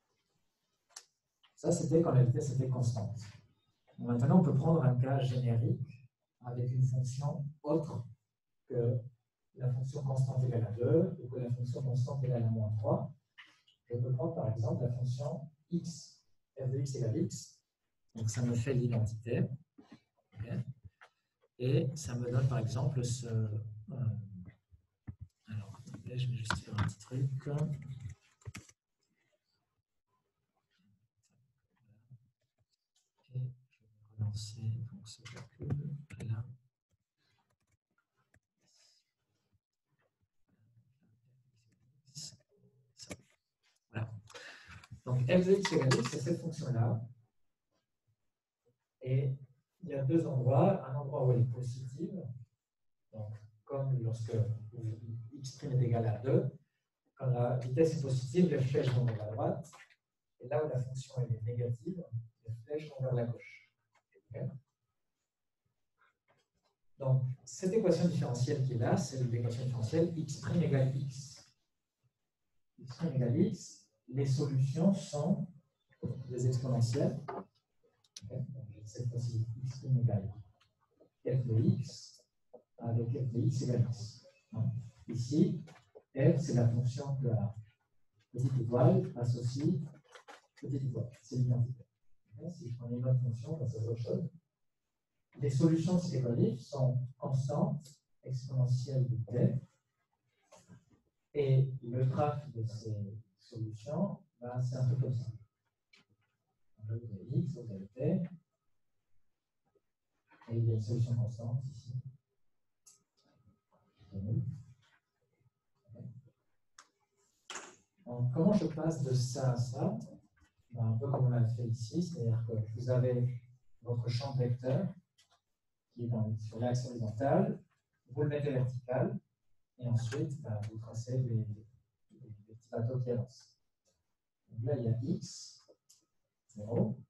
Ça, c'était quand la vitesse était constante. Maintenant, on peut prendre un cas générique avec une fonction autre que la fonction constante égale à deux ou que la fonction constante égale à moins trois. Je peux prendre par exemple la fonction x, f de x égale x. Donc ça me fait l'identité. Okay. Et ça me donne par exemple ce. Euh, alors, je vais juste faire un petit truc. Et je vais relancer donc, ce calcul. Là. Ça. Voilà. Donc f de x égale x, c'est cette fonction-là. Et il y a deux endroits. Un endroit où elle est positive, donc comme lorsque x' est égal à deux, quand la vitesse est positive, les flèches vont vers la droite. Et là où la fonction elle est négative, les flèches vont vers la gauche. Okay. Donc, cette équation différentielle qui est là, c'est l'équation différentielle x' égale x. X' égale x, les solutions sont des exponentielles. Okay. Donc, cette fois-ci, x' égale f de x avec f de x égale x. Hein. Ici, f, c'est la fonction de la petite étoile associe petite étoile. C'est l'identité. Okay. Si je prends une autre fonction, ben, c'est autre chose. Les solutions de ces équatifs sont constantes, exponentielles de t. Et le graphe de ces solutions, ben, c'est un peu comme ça. Vous avez x, vous avez t, et il y a une solution constante ici. Donc, comment je passe de ça à ça? Ben, un peu comme on l'a fait ici, c'est-à-dire que vous avez votre champ de vecteur qui est dans, sur l'axe horizontal, vous le mettez vertical, et ensuite ben, vous tracez des, des, des petits bateaux qui avancent. Donc là, il y a x, zéro.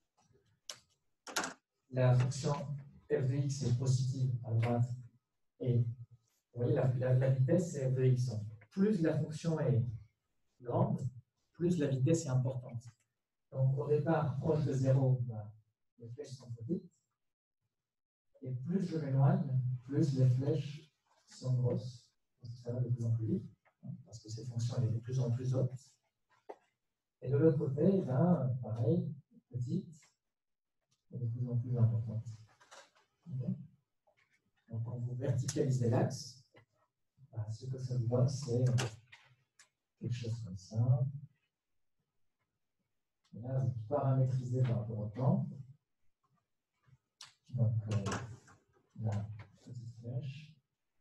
La fonction f de x est positive à droite, et vous voyez, la, la, la vitesse, c'est f de x. Donc, plus la fonction est grande, plus la vitesse est importante. Donc, au départ, proche de zéro, ben, les flèches sont petites. Et plus je m'éloigne, plus les flèches sont grosses. Parce que ça va de plus en plus vite. Parce que cette fonction elle est de plus en plus haute. Et de l'autre côté, ben, pareil, petite, et de plus en plus importante. Okay. Donc, quand vous verticalisez l'axe, ben, ce que ça vous donne, c'est quelque chose comme ça. Et là, vous paramétrisez par rapport au temps. Donc, euh, la petite flèche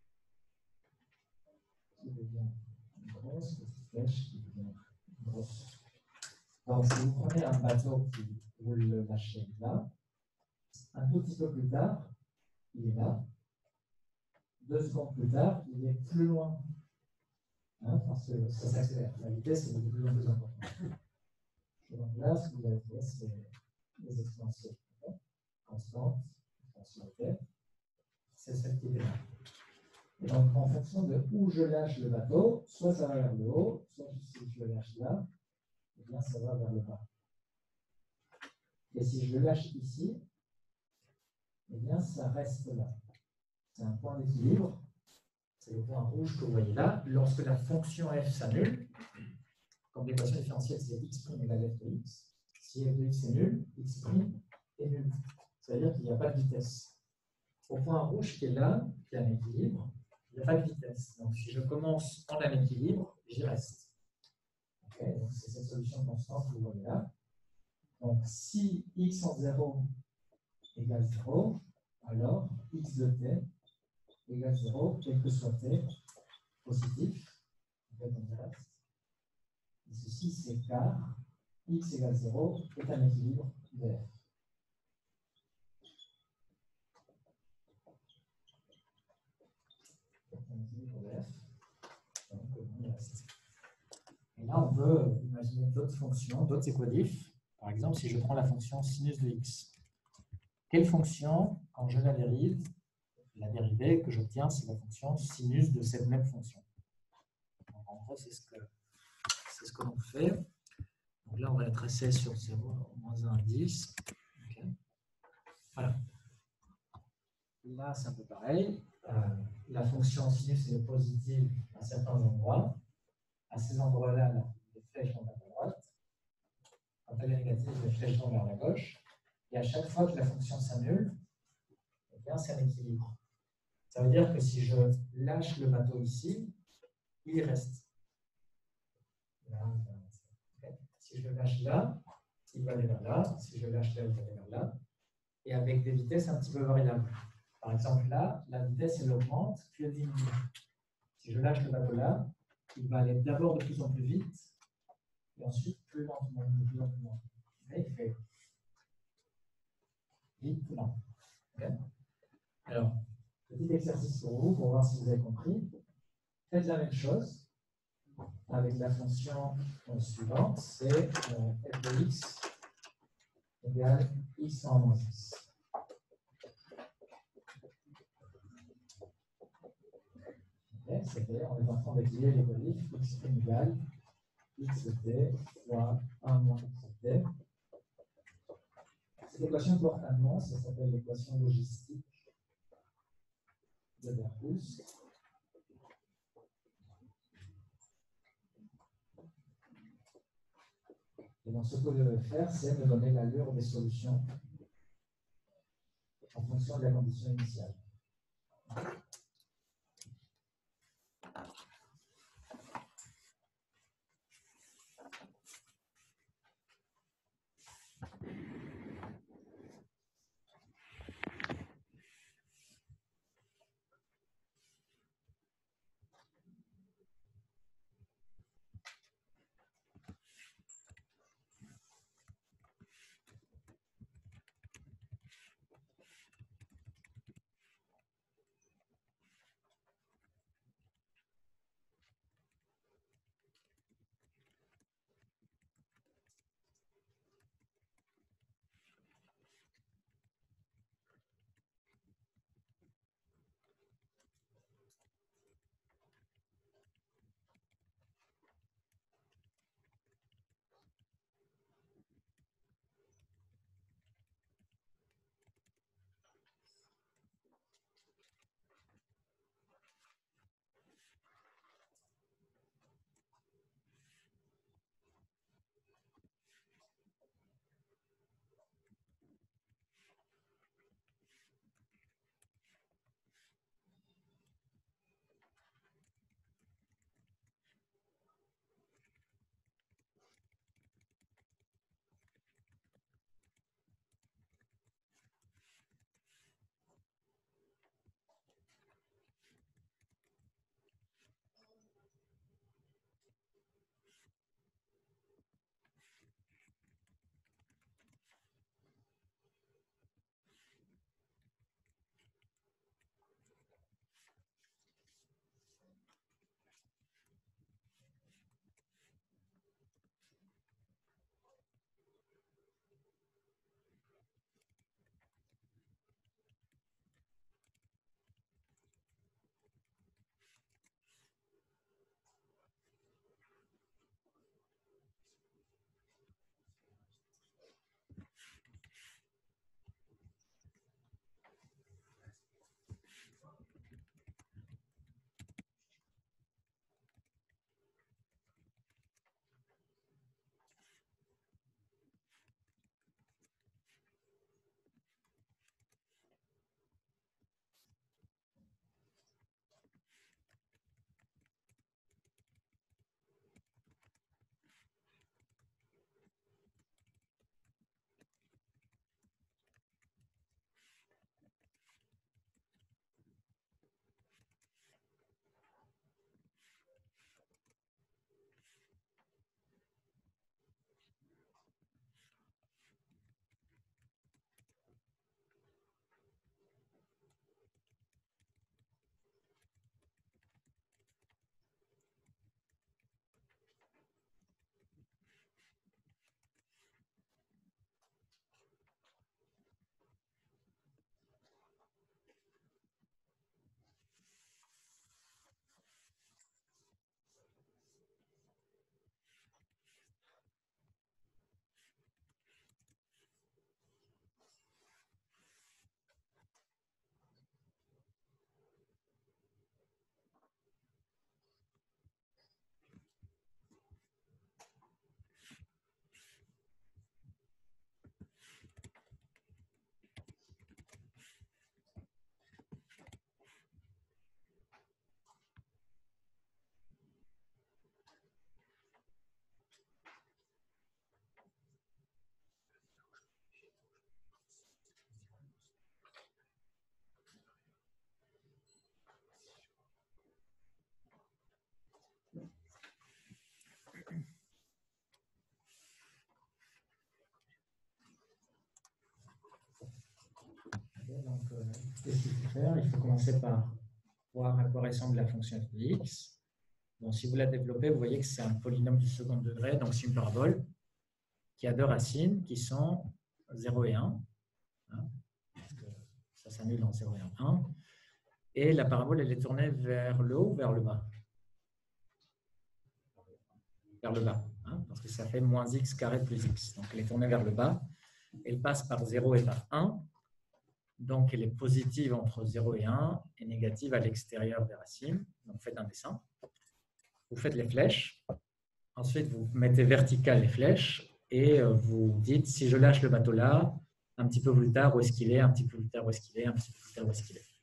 qui devient grosse, petite flèche qui devient grosse. Donc, si vous prenez un bateau qui vous le lâchez là, un tout petit peu plus tard, il est là. Deux secondes plus tard, il est plus loin. Hein, parce que ça s'accélère. La vitesse est de plus en plus importante. Et donc là, ce que vous avez fait, c'est les exponentielles. Okay. Constantes, exponentielles. C'est celle qui est là. Et donc, en fonction de où je lâche le bateau, soit ça va vers le haut, soit si je le lâche là, eh bien, ça va vers le bas. Et si je le lâche ici, eh bien, ça reste là. C'est un point d'équilibre. C'est le point rouge que vous voyez là. Lorsque la fonction f s'annule, comme l'équation différentielle, c'est x' égale f de x. Si f de x est nul, x' est nul. C'est-à-dire qu'il n'y a pas de vitesse. Au point rouge qui est là, qui est un équilibre, il n'y a pas de vitesse. Donc, si je commence en un équilibre, j'y reste. Okay, donc, c'est cette solution constante que vous voyez là. Donc, si x en zéro égale zéro, alors x de t égale zéro, quel que soit t positif. En fait, on y reste. Et ceci, c'est car x égale zéro est un équilibre de f. Et là, on peut imaginer d'autres fonctions, d'autres équatifs. Par exemple, si je prends la fonction sinus de x, quelle fonction, quand je la dérive, la dérivée que j'obtiens, c'est la fonction sinus de cette même fonction. Donc, en gros, c'est ce que, c'est ce que l'on fait. Donc là, on va la tracer sur zéro, moins un, dix. Okay. Voilà. Là, c'est un peu pareil. Euh, la fonction sinus est positive à certains endroits. À ces endroits-là, les flèches vont vers la droite. Quand elle est négative, les flèches vont vers la gauche. Et à chaque fois que la fonction s'annule, eh bien, c'est un équilibre. Ça veut dire que si je lâche le bateau ici, il y reste. Là, okay. Si je le lâche là, il va aller vers là. Si je le lâche là, il va aller vers là. Et avec des vitesses un petit peu variables. Par exemple, là, la vitesse, elle augmente, puis elle diminue. Si je lâche le bateau là, il va aller d'abord de plus en plus vite, et ensuite plus lentement, de plus en plus lentement. Et il fait vite, lent. Okay. Alors, petit exercice pour vous, pour voir si vous avez compris. Faites la même chose avec la fonction suivante, c'est euh, f de x égale x en moins x. Okay, c'est fait, on est en train d'étudier l'équilibre x' égale xt fois un moins xt. Cette équation porte un nom, ça s'appelle l'équation logistique de Verhoes. Et donc, ce que je vais faire, c'est me donner l'allure des solutions en fonction de la condition initiale. Donc, euh, qu'est-ce qu'il faut faire? Il faut commencer par voir à quoi ressemble la fonction f de x. Donc, si vous la développez, vous voyez que c'est un polynôme du second degré, donc c'est une parabole qui a deux racines qui sont zéro et un. Hein, parce que ça s'annule en zéro et en un. Et la parabole, elle est tournée vers le haut ou vers le bas? vers le bas, hein, parce que ça fait moins x carré plus x. Donc, elle est tournée vers le bas. Elle passe par zéro et par un. Donc, elle est positive entre zéro et un et négative à l'extérieur des racines. Donc, faites un dessin. Vous faites les flèches. Ensuite, vous mettez verticales les flèches et vous dites, si je lâche le bateau là, un petit peu plus tard, où est-ce qu'il est, un petit peu plus tard, où est-ce qu'il est, un petit peu plus tard, où est-ce qu'il est.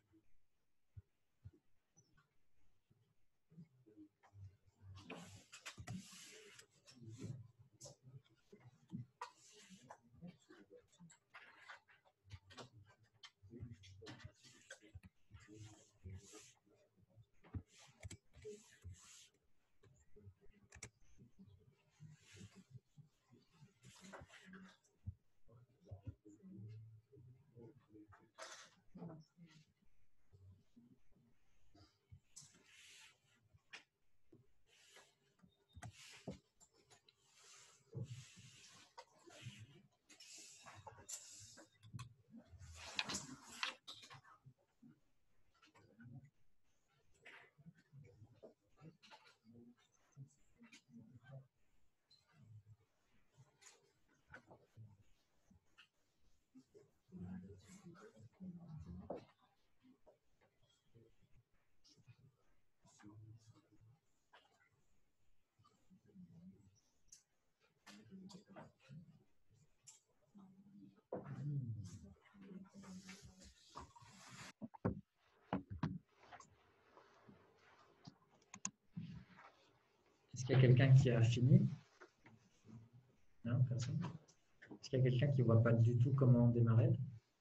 Est-ce qu'il y a quelqu'un qui a fini? Non, personne. Est-ce qu'il y a quelqu'un qui ne voit pas du tout comment démarrer?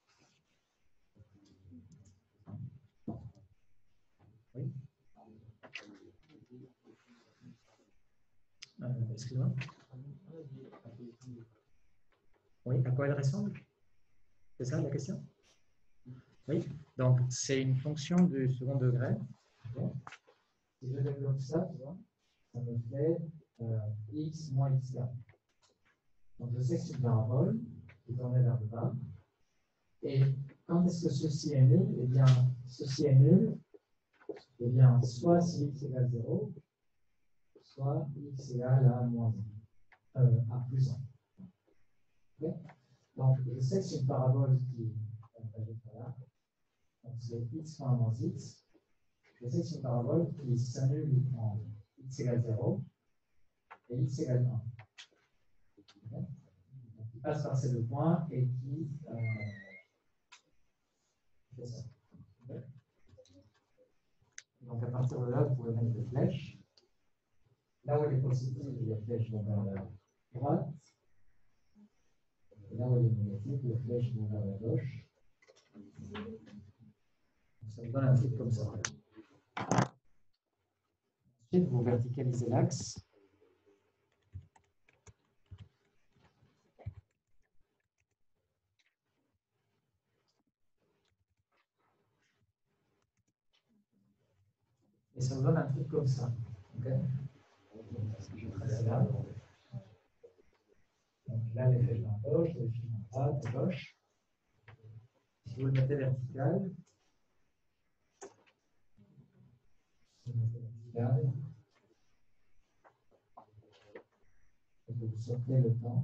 Oui. Euh, Excusez-moi. Oui, à quoi elle ressemble? C'est ça la question? Oui. Donc, c'est une fonction du second degré. Bon. Si je développe ça, tu vois, ça me fait euh, x moins x là. Donc, je sais que c'est une parabole qui tourne vers le bas. Et quand est-ce que ceci est nul? Eh bien, ceci est nul. Eh bien, soit si x égale zéro, soit x égale à moins un, euh, à plus un. Okay. Donc, je sais que c'est une parabole qui voilà. Donc, c'est x fois un moins x. Je sais que c'est une parabole qui s'annule en x égale zéro et x égale un. Okay. Donc, il passe par ces deux points et qui euh, fait ça. Okay. Donc, à partir de là, vous pouvez mettre des flèches. Là où elle est positive, les flèches vont vers la droite. Et là où elle est négative, les flèches vont vers la gauche. Ça vous donne un truc comme ça. Ensuite, vous verticalisez l'axe. Et ça vous donne un truc comme ça. Okay. Je trace là. Donc là, les flèches à gauche, les flèches à droite, à gauche. Si vous le mettez vertical, si vous le mettez vertical, et que vous sortez le temps.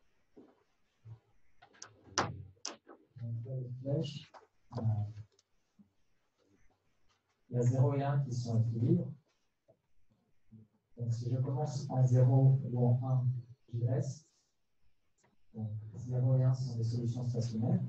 Donc là, les flèches, euh, il y a zéro et un qui sont en équilibre. Donc si je commence en zéro ou en un, j'y reste. Donc zéro et un sont des solutions stationnaires.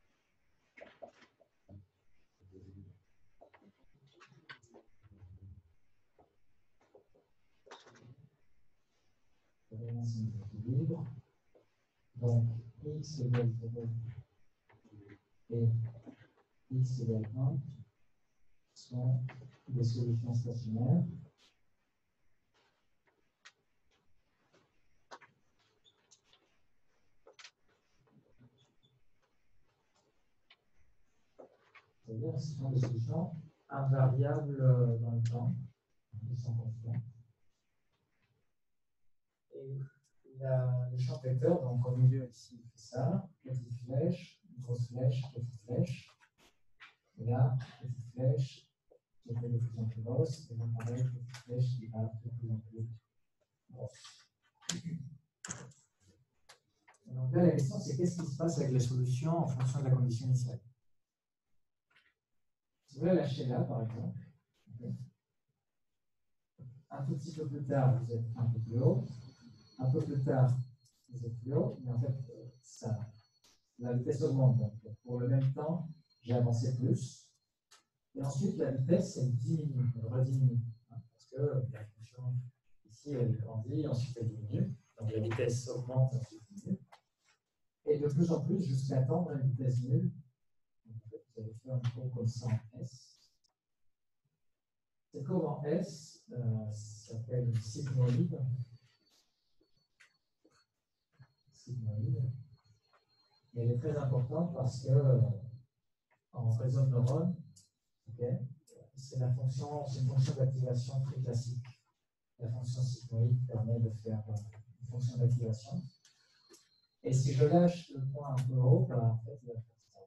zéro et un sont des équilibres. Donc x égale zéro et x égale un sont des solutions stationnaires. C'est-à-dire que ce sont des solutions invariables dans le temps, qui sont constantes. Et la, le champ vecteur, donc au milieu ici, il fait ça, petite flèche, grosse flèche, petite flèche. Et là, petite flèche qui fait de plus en plus grosse, et donc pareil, petite flèche qui va de plus en plus grosse. Donc là, la question, c'est qu'est-ce qui se passe avec les solutions en fonction de la condition initiale. Si vous la lâchez là, par exemple, okay. Un tout petit peu plus tard, vous êtes un peu plus haut. Un peu plus tard, vous êtes plus haut. Mais en fait, ça, la vitesse augmente. Donc, pour le même temps, j'ai avancé plus. Et ensuite, la vitesse, elle diminue, elle rediminue. Hein, parce que la fonction ici, elle grandit, ensuite elle diminue. Donc la vitesse augmente, ensuite diminue. Et de plus en plus, jusqu'à atteindre une vitesse nulle. Donc, en fait, vous allez faire un cours comme ça en S. Cette courbe en S euh, s'appelle une sigmoïde. Sigmoïde. Et elle est très importante parce que euh, en réseau de neurones, okay, c'est la fonction, c'est une fonction d'activation très classique. La fonction sigmoïde permet de faire euh, une fonction d'activation. Et si je lâche le point un peu haut, ben, en fait, il va faire ça.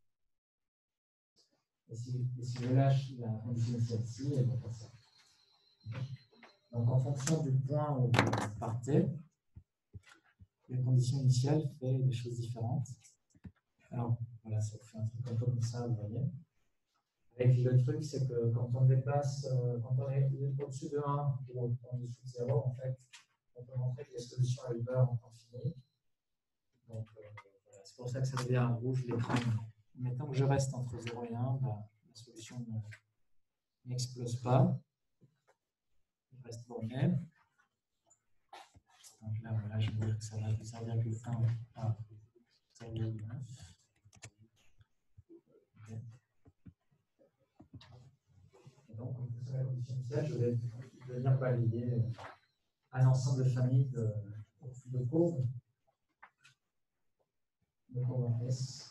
Et si, et si je lâche la condition initiale-ci, elle va faire ça. Donc, en fonction du point où vous partez, la condition initiale fait des choses différentes. Alors, voilà, ça fait un truc un peu comme ça, vous voyez. Avec le truc, c'est que quand on dépasse, euh, quand on est au-dessus de un ou en dessous de zéro, en fait, on peut montrer que les solutions à Hilbert ont infini. Donc, euh, voilà, c'est pour ça que ça devient rouge l'écran. Mais tant que je reste entre zéro et un, bah, la solution n'explose pas. Il reste borné. Donc là, voilà, je veux dire que ça va de zéro virgule un à zéro virgule neuf. Okay. Et donc, en fonction de la condition initiale, je vais venir balayer un ensemble de familles de, de courbes. De courbes en S.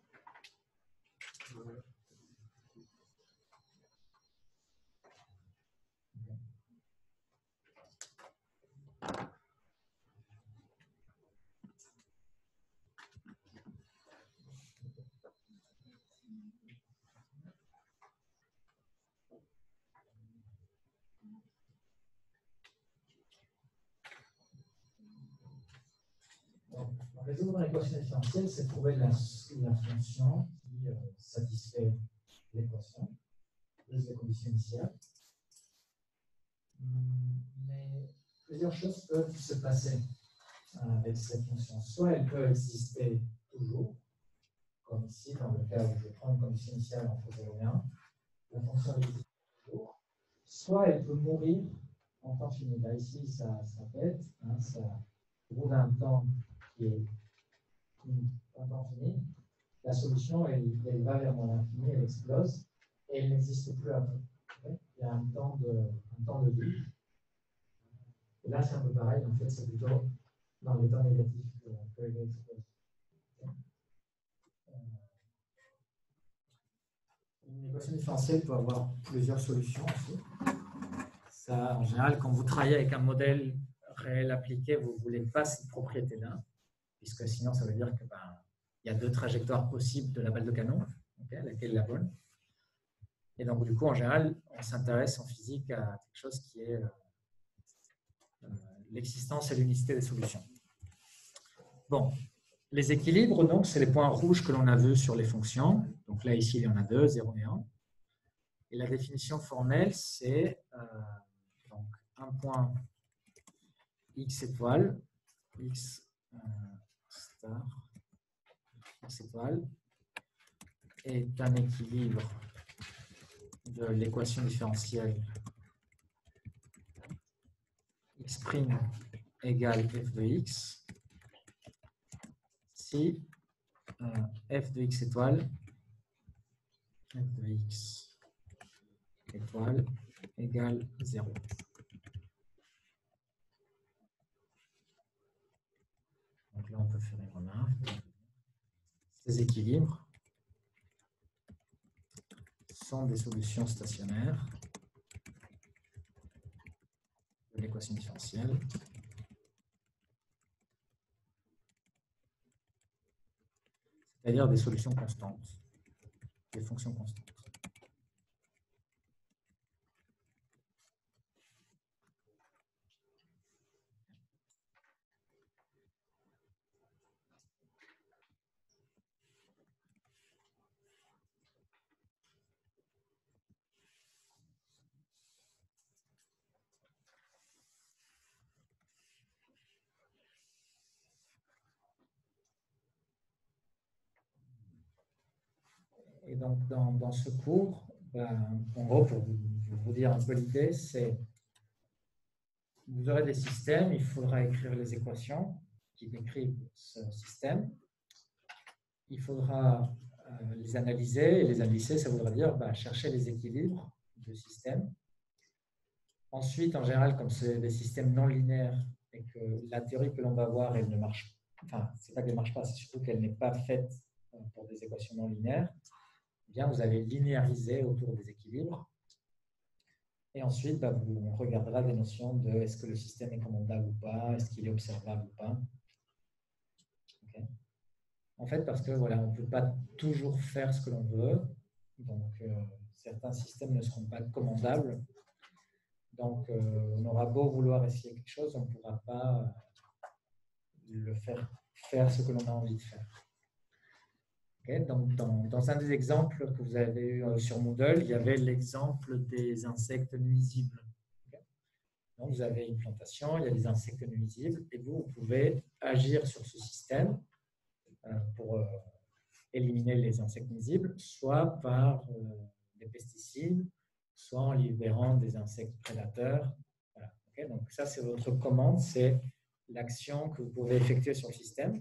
Résoudre l'équation différentielle, c'est trouver la, la fonction qui euh, satisfait l'équation, plus les conditions initiales. Mais plusieurs choses peuvent se passer euh, avec cette fonction. Soit elle peut exister toujours, comme ici, dans le cas où je prends une condition initiale entre zéro et un, la fonction existe toujours. Soit elle peut mourir en temps fini. Là, ici, ça, ça pète, hein, ça trouve un temps qui est un temps fini, la solution, elle, elle va vers l'infini, elle explose, et elle n'existe plus après. Okay. Il y a un temps de, un temps de vie. Et là, c'est un peu pareil, en fait, c'est plutôt dans les temps négatifs qu'elle explose. Okay. Euh, une équation différentielle peut avoir plusieurs solutions aussi. Ça, en général, quand vous travaillez avec un modèle réel appliqué, vous ne voulez pas cette propriété-là, puisque sinon, ça veut dire que ben, il y a deux trajectoires possibles de la balle de canon, okay, laquelle est la bonne. Et donc, du coup, en général, on s'intéresse en physique à quelque chose qui est euh, euh, l'existence et l'unicité des solutions. Bon, les équilibres, donc, c'est les points rouges que l'on a vus sur les fonctions. Donc là, ici, il y en a deux, zéro et un. Et la définition formelle, c'est euh, donc un point x étoile, x euh, star, x étoile, est un équilibre de l'équation différentielle x' égale f de x si euh, f de x étoile, f de x étoile égale zéro. Donc là, on peut faire une remarque. Ces équilibres sont des solutions stationnaires de l'équation différentielle. C'est-à-dire des solutions constantes, des fonctions constantes. Et donc, dans, dans ce cours, ben, en gros, pour vous, pour vous dire un peu l'idée, c'est vous aurez des systèmes, il faudra écrire les équations qui décrivent ce système. Il faudra euh, les analyser, et les analyser, ça voudra dire ben, chercher les équilibres du système. Ensuite, en général, comme c'est des systèmes non linéaires et que la théorie que l'on va voir, elle ne marche pas, enfin, c'est pas qu'elle ne marche pas, c'est surtout qu'elle n'est pas faite pour des équations non linéaires, eh bien, vous allez linéariser autour des équilibres. Et ensuite, bah, vous, on regardera des notions de est-ce que le système est commandable ou pas, est-ce qu'il est observable ou pas. Okay. En fait, parce que voilà, on ne peut pas toujours faire ce que l'on veut. Donc, euh, certains systèmes ne seront pas commandables. Donc, euh, on aura beau vouloir essayer quelque chose, on ne pourra pas euh, le faire faire ce que l'on a envie de faire. Okay, donc, dans, dans un des exemples que vous avez eu sur Moodle, il y avait l'exemple des insectes nuisibles. Okay. Donc, vous avez une plantation, il y a des insectes nuisibles, et vous, vous pouvez agir sur ce système euh, pour euh, éliminer les insectes nuisibles, soit par euh, des pesticides, soit en libérant des insectes prédateurs. Voilà. Okay, donc, ça, c'est votre commande, c'est l'action que vous pouvez effectuer sur le système.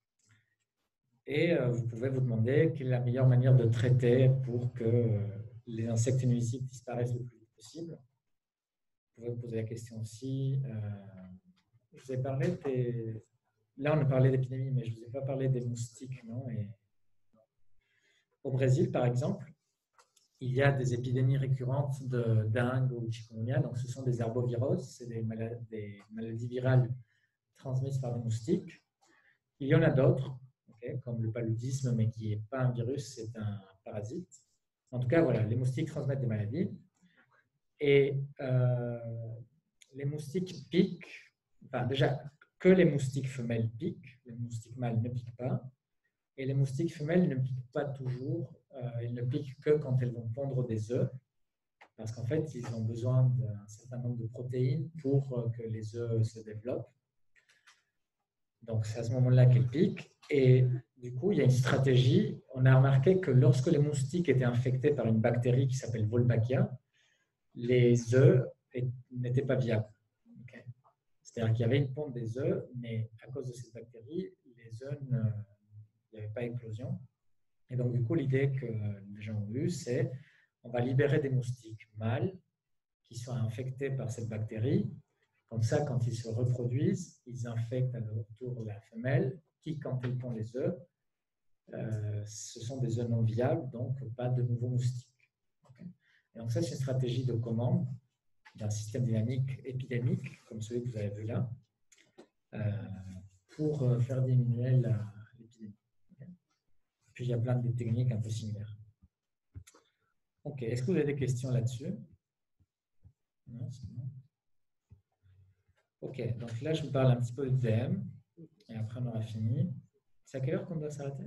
Et euh, vous pouvez vous demander quelle est la meilleure manière de traiter pour que euh, les insectes nuisibles disparaissent le plus vite possible. Vous pouvez vous poser la question aussi. Euh, je vous ai parlé des... Là, on a parlé d'épidémie, mais je ne vous ai pas parlé des moustiques, non? Et... Au Brésil, par exemple, il y a des épidémies récurrentes de dengue ou chikungunya. Donc, ce sont des herboviroses, c'est des maladies, des maladies virales transmises par des moustiques. Il y en a d'autres. Okay, comme le paludisme, mais qui n'est pas un virus, c'est un parasite. En tout cas, voilà, les moustiques transmettent des maladies. Et euh, les moustiques piquent, enfin déjà, que les moustiques femelles piquent, les moustiques mâles ne piquent pas. Et les moustiques femelles ne piquent pas toujours, euh, elles ne piquent que quand elles vont pondre des œufs, parce qu'en fait, ils ont besoin d'un certain nombre de protéines pour que les œufs se développent. Donc, c'est à ce moment-là qu'elles piquent. Et du coup, il y a une stratégie. On a remarqué que lorsque les moustiques étaient infectés par une bactérie qui s'appelle Wolbachia, les œufs n'étaient pas viables. Okay. C'est-à-dire qu'il y avait une ponte des œufs, mais à cause de cette bactérie, les œufs, ne, il n'y avait pas éclosion. Et donc, du coup, l'idée que les gens ont eue, c'est on va libérer des moustiques mâles qui sont infectés par cette bactérie. Comme ça, quand ils se reproduisent, ils infectent à leur tour la femelle, qui, quand elle pond les œufs, euh, ce sont des œufs non viables, donc pas de nouveaux moustiques. Okay. Et donc ça, c'est une stratégie de commande d'un système dynamique épidémique, comme celui que vous avez vu là, euh, pour faire diminuer l'épidémie. Okay. Puis il y a plein de techniques un peu similaires. Ok, est-ce que vous avez des questions là-dessus? Non, c'est bon. Ok, donc là, je vous parle un petit peu de D M et après, on aura fini. C'est à quelle heure qu'on doit s'arrêter?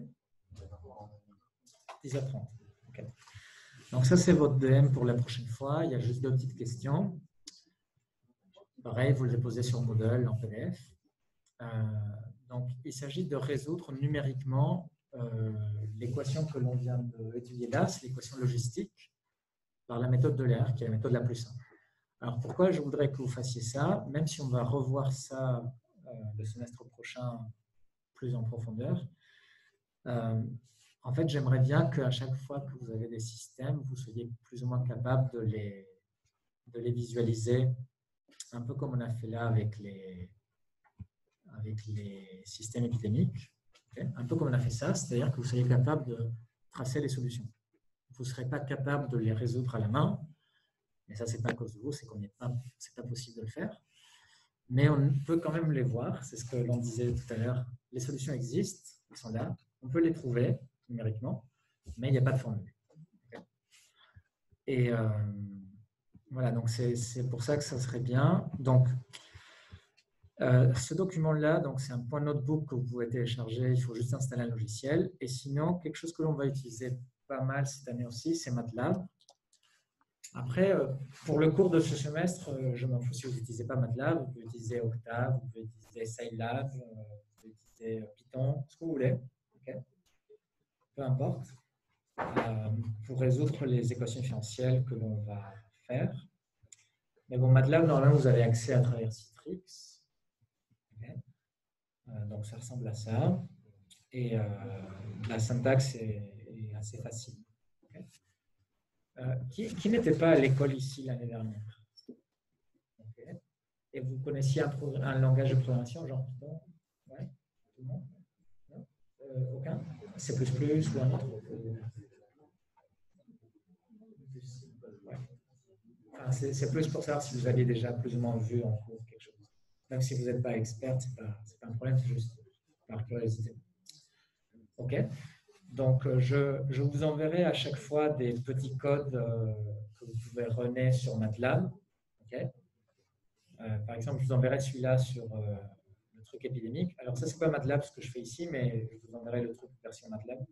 dix heures trente. Okay. Donc, ça, c'est votre D M pour la prochaine fois. Il y a juste deux petites questions. Pareil, vous les posez sur Moodle en P D F. Euh, donc, il s'agit de résoudre numériquement euh, l'équation que l'on vient d'étudier là, c'est l'équation logistique, par la méthode de l'E R, qui est la méthode la plus simple. Alors, pourquoi je voudrais que vous fassiez ça, même si on va revoir ça euh, le semestre prochain plus en profondeur. Euh, en fait, j'aimerais bien qu'à chaque fois que vous avez des systèmes, vous soyez plus ou moins capable de les, de les visualiser, un peu comme on a fait là avec les, avec les systèmes épidémiques. Okay, un peu comme on a fait ça, c'est-à-dire que vous soyez capable de tracer les solutions. Vous ne serez pas capable de les résoudre à la main. Et ça, ce n'est pas à cause de vous, c'est qu'on n'est pas, c'est pas possible de le faire. Mais on peut quand même les voir, c'est ce que l'on disait tout à l'heure. Les solutions existent, elles sont là, on peut les trouver numériquement, mais il n'y a pas de formule. Okay. Et euh, voilà, donc c'est pour ça que ça serait bien. Donc, euh, ce document-là, c'est un point notebook que vous pouvez télécharger, il faut juste installer un logiciel. Et sinon, quelque chose que l'on va utiliser pas mal cette année aussi, c'est MATLAB. Après, pour le cours de ce semestre, je m'en fous si vous n'utilisez pas MATLAB, vous pouvez utiliser Octave, vous pouvez utiliser Scilab, vous pouvez utiliser Python, ce que vous voulez. Okay. Peu importe. euh, pour résoudre les équations différentielles que l'on va faire. Mais bon, MATLAB, normalement, vous avez accès à travers Citrix. Okay. Euh, donc, ça ressemble à ça. Et euh, la syntaxe est, est assez facile. Okay. Euh, qui qui n'était pas à l'école ici l'année dernière? Okay. Et vous connaissiez un, un langage de programmation, genre Python? Ouais. Tout le monde? Non? Euh, aucun? C plus plus ou un autre? Ouais. Enfin, c'est plus pour savoir si vous aviez déjà plus ou moins vu en cours quelque chose. Même si vous n'êtes pas expert, ce n'est pas, pas un problème, c'est juste par curiosité. OK. Donc, je, je vous enverrai à chaque fois des petits codes euh, que vous pouvez runner sur MATLAB. OK. Euh, par exemple, je vous enverrai celui-là sur euh, le truc épidémique. Alors, ça, c'est pas MATLAB ce que je fais ici, mais je vous enverrai le truc version MATLAB.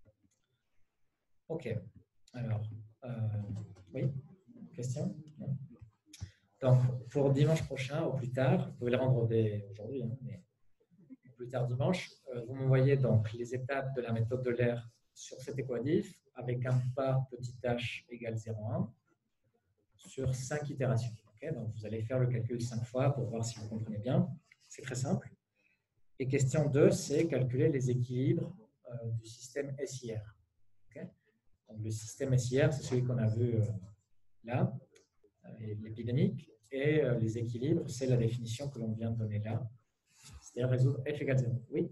OK. Alors, euh, oui, question? Non. Donc, pour dimanche prochain, au plus tard, vous pouvez le rendre aujourd'hui, hein, mais au plus tard dimanche, euh, vous m'envoyez donc les étapes de la méthode de l'air sur cet équadif avec un pas petit h égale zéro virgule un sur cinq itérations. Okay, donc, vous allez faire le calcul cinq fois pour voir si vous comprenez bien. C'est très simple. Et question deux, c'est calculer les équilibres euh, du système S I R. Okay, donc, le système S I R, c'est celui qu'on a vu euh, là, euh, l'épidémique. Et euh, les équilibres, c'est la définition que l'on vient de donner là. C'est-à-dire résoudre f égale zéro. Oui.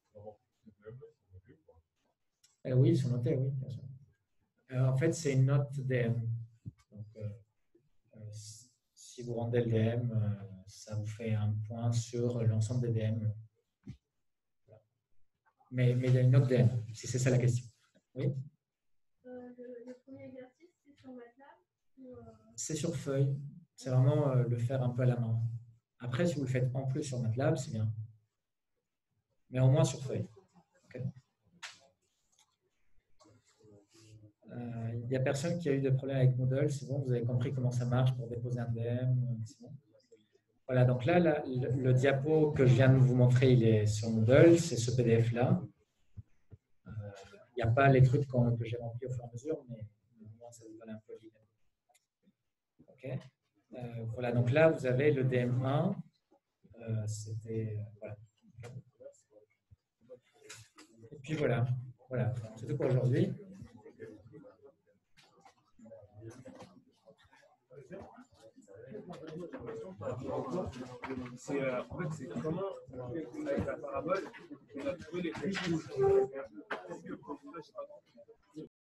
Euh, oui, ils sont notés, oui, bien sûr. Euh, en fait, c'est une note D M. Donc, euh, euh, si vous rendez le D M, euh, ça vous fait un point sur l'ensemble des D M. Voilà. Mais, mais il y a une note D M, si c'est ça la question. Oui. Euh, le, le premier exercice, c'est sur MATLAB ou, euh... C'est sur feuille. C'est vraiment euh, le faire un peu à la main. Après, si vous le faites en plus sur MATLAB, c'est bien. Mais au moins sur feuille. Okay. Euh, il n'y a personne qui a eu de problème avec Moodle. C'est bon, vous avez compris comment ça marche pour déposer un D M. C'est bon. Voilà, donc là, là le, le diapo que je viens de vous montrer, il est sur Moodle. C'est ce P D F-là. Euh, il n'y a pas les trucs que j'ai remplis au fur et à mesure, mais au moins, ça vous donne un peu l'idée. OK. Euh, voilà, donc là, vous avez le D M un. Euh, C'était. Euh, voilà. Et puis voilà. Voilà. C'est tout pour aujourd'hui. C'est euh, en fait, c'est comment, avec la parabole, on a trouvé les